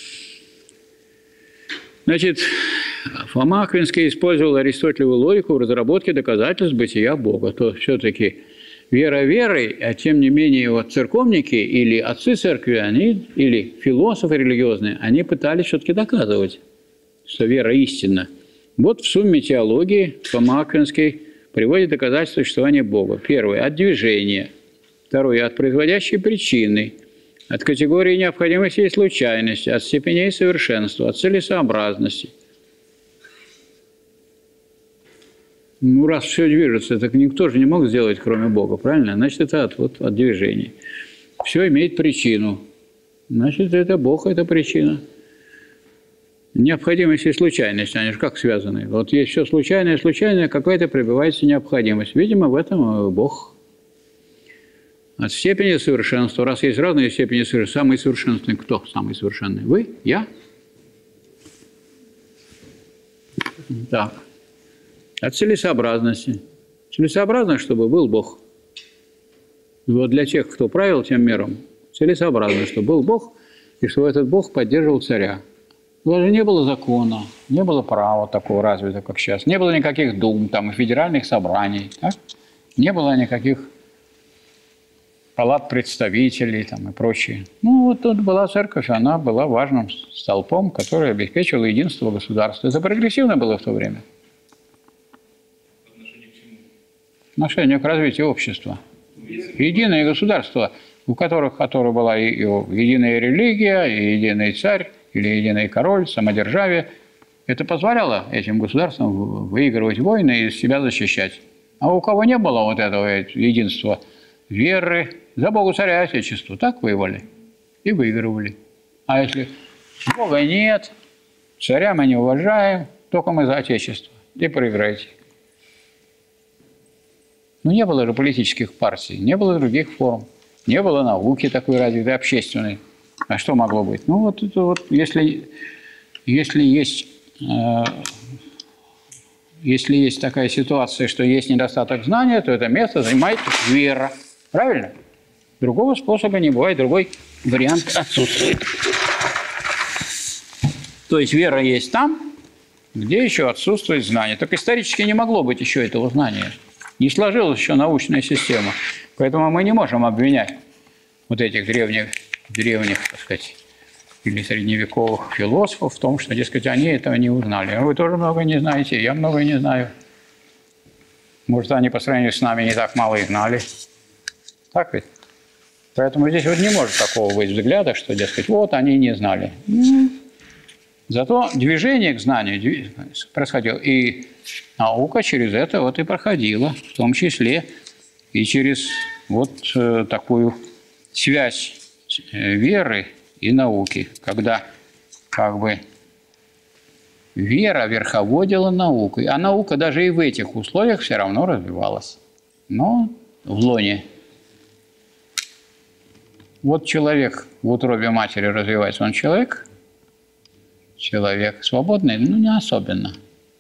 Значит, Фома Аквинский использовал аристотелеву логику в разработке доказательств бытия Бога. То все-таки вера верой, а тем не менее вот церковники или отцы церкви, они, или философы религиозные, они пытались все-таки доказывать, что вера истинна. Вот в сумме теологии Фома Аквинский приводит доказательства существования Бога. Первое – от движения. Второе – от производящей причины. От категории необходимости и случайности. От степеней совершенства. От целесообразности. Ну, раз все движется, так никто же не мог сделать, кроме Бога, правильно? Значит, это от, вот, от движения. Все имеет причину. Значит, это Бог, это причина. Необходимость и случайность, они же как связаны? Вот есть все случайное, случайное, какая-то прибывается необходимость. Видимо, в этом Бог. От степени совершенства. Раз есть разные степени совершенства, самый совершенный кто? Самый совершенный? Вы? Я? Так. От целесообразности. Целесообразно, чтобы был Бог. Вот для тех, кто правил тем миром, целесообразно, чтобы был Бог, и чтобы этот Бог поддерживал царя. Даже не было закона, не было права такого развитого, как сейчас. Не было никаких дум, там, и федеральных собраний. Так? Не было никаких палат представителей там, и прочее. Ну, вот тут была церковь, она была важным столпом, который обеспечивал единство государства. Это прогрессивно было в то время. По отношению к чему? Отношение к развитию общества. Единое государство, у которых, которое была и, и единая религия, и единый царь, или единый король, самодержавие, это позволяло этим государствам выигрывать войны и себя защищать. А у кого не было вот этого единства веры, за Богу царя и отечеству, так воевали и выигрывали. А если Бога нет, царя мы не уважаем, только мы за отечество, и проиграете. Но не было же политических партий, не было других форм, не было науки такой развитой, общественной. А что могло быть? Ну, вот это вот, если, если есть, э, если есть такая ситуация, что есть недостаток знания, то это место занимает вера. Правильно? Другого способа не бывает, другой вариант отсутствует. То есть вера есть там, где еще отсутствует знание. Так исторически не могло быть еще этого знания. Не сложилась еще научная система. Поэтому мы не можем обвинять вот этих древних, древних, так сказать, или средневековых философов в том, что, дескать, они этого не узнали. Вы тоже многое не знаете, я многое не знаю. Может, они по сравнению с нами не так мало и знали. Так ведь? Поэтому здесь вот не может такого быть взгляда, что, дескать, вот они не знали. Зато движение к знанию происходило. И наука через это вот и проходила, в том числе и через вот э, такую связь веры и науки, когда как бы вера верховодила наукой, а наука даже и в этих условиях все равно развивалась. Но в лоне. Вот человек в утробе матери развивается, он человек, человек свободный, ну не особенно.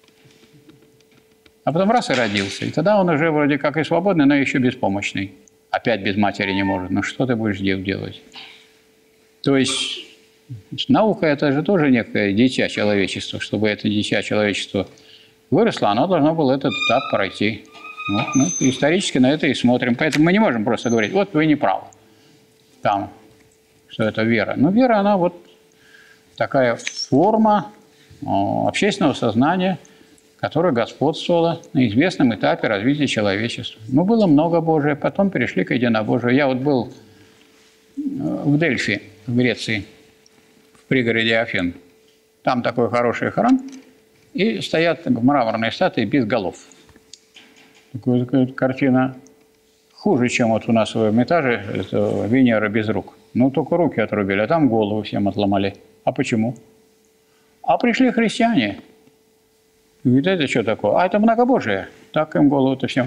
А потом раз и родился, и тогда он уже вроде как и свободный, но еще беспомощный. Опять без матери не может. Ну что ты будешь делать? То есть наука – это же тоже некое дитя человечества. Чтобы это дитя человечества выросло, оно должно было этот этап пройти. Вот, ну, исторически на это и смотрим. Поэтому мы не можем просто говорить, вот вы не правы, там, что это вера. Но вера, она вот такая форма о, общественного сознания, которая господствовала на известном этапе развития человечества. Ну, было много Божия, потом перешли к единобожию. Я вот был в Дельфи, в Греции, в пригороде Афин. Там такой хороший храм, и стоят мраморные статуи без голов. Такая, такая картина хуже, чем вот у нас в Эрмитаже, это Венера без рук. Ну, только руки отрубили, а там голову всем отломали. А почему? А пришли христиане. Говорит, это что такое? А это многобожие. Так им голову-то всем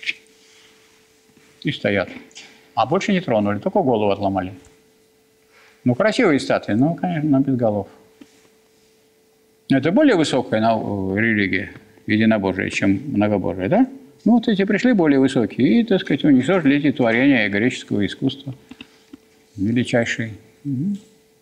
и стоят. А больше не тронули, только голову отломали. Ну, красивые статуи, но, конечно, без голов. Это более высокая религия, единобожие, чем многобожие, да? Ну, вот эти пришли более высокие и, так сказать, уничтожили эти творения греческого искусства. Величайшие. Угу.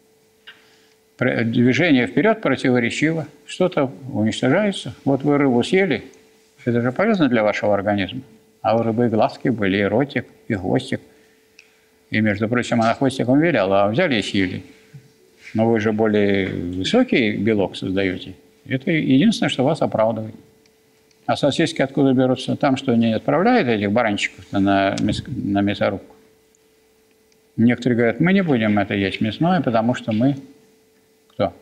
Движение вперед противоречиво. Что-то уничтожается. Вот вы рыбу съели, это же полезно для вашего организма. А у рыбы и глазки были, и ротик, и хвостик. И, между прочим, она хвостиком виляла, а взяли и съели. Но вы же более высокий белок создаете. Это единственное, что вас оправдывает. А сосиски откуда берутся? Там, что не отправляют этих баранчиков на, мяс... на мясорубку. Некоторые говорят, мы не будем это есть мясное, потому что мы... Кто?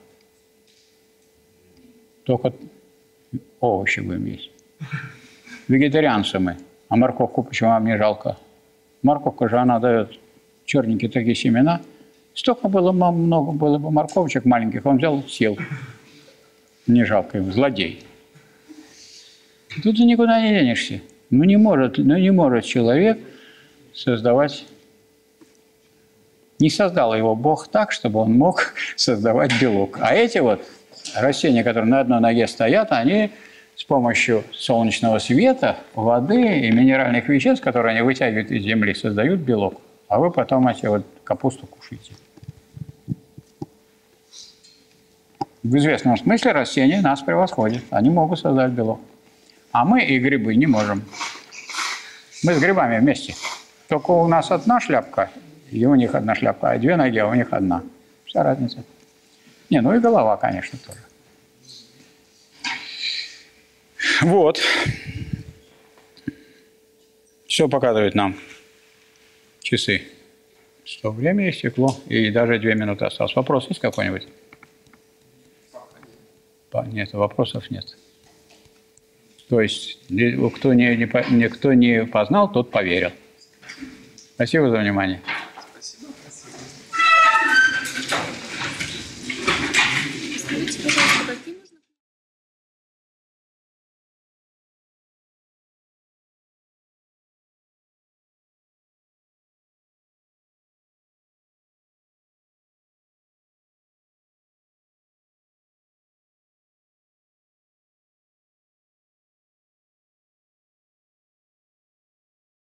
Только овощи будем есть. Вегетарианцы мы. А морковку почему вам не жалко? Морковка же, она дает черненькие такие семена. Столько было, много было бы морковочек маленьких, он взял, съел. Не жалко ему, злодей. Тут ты никуда не денешься. Ну не может, ну не может человек создавать... Не создал его Бог так, чтобы он мог создавать белок. А эти вот растения, которые на одной ноге стоят, они с помощью солнечного света, воды и минеральных веществ, которые они вытягивают из земли, создают белок. А вы потом эти вот капусту кушаете. В известном смысле растения нас превосходят. Они могут создать белок. А мы и грибы не можем. Мы с грибами вместе. Только у нас одна шляпка, и у них одна шляпка, а две ноги, а у них одна. Вся разница. Не, ну и голова, конечно, тоже. Вот. Все показывает нам часы. Что время истекло, и даже две минуты осталось. Вопрос есть какой-нибудь? Нет, вопросов нет. То есть, кто не, не, кто не познал, тот поверил. Спасибо за внимание.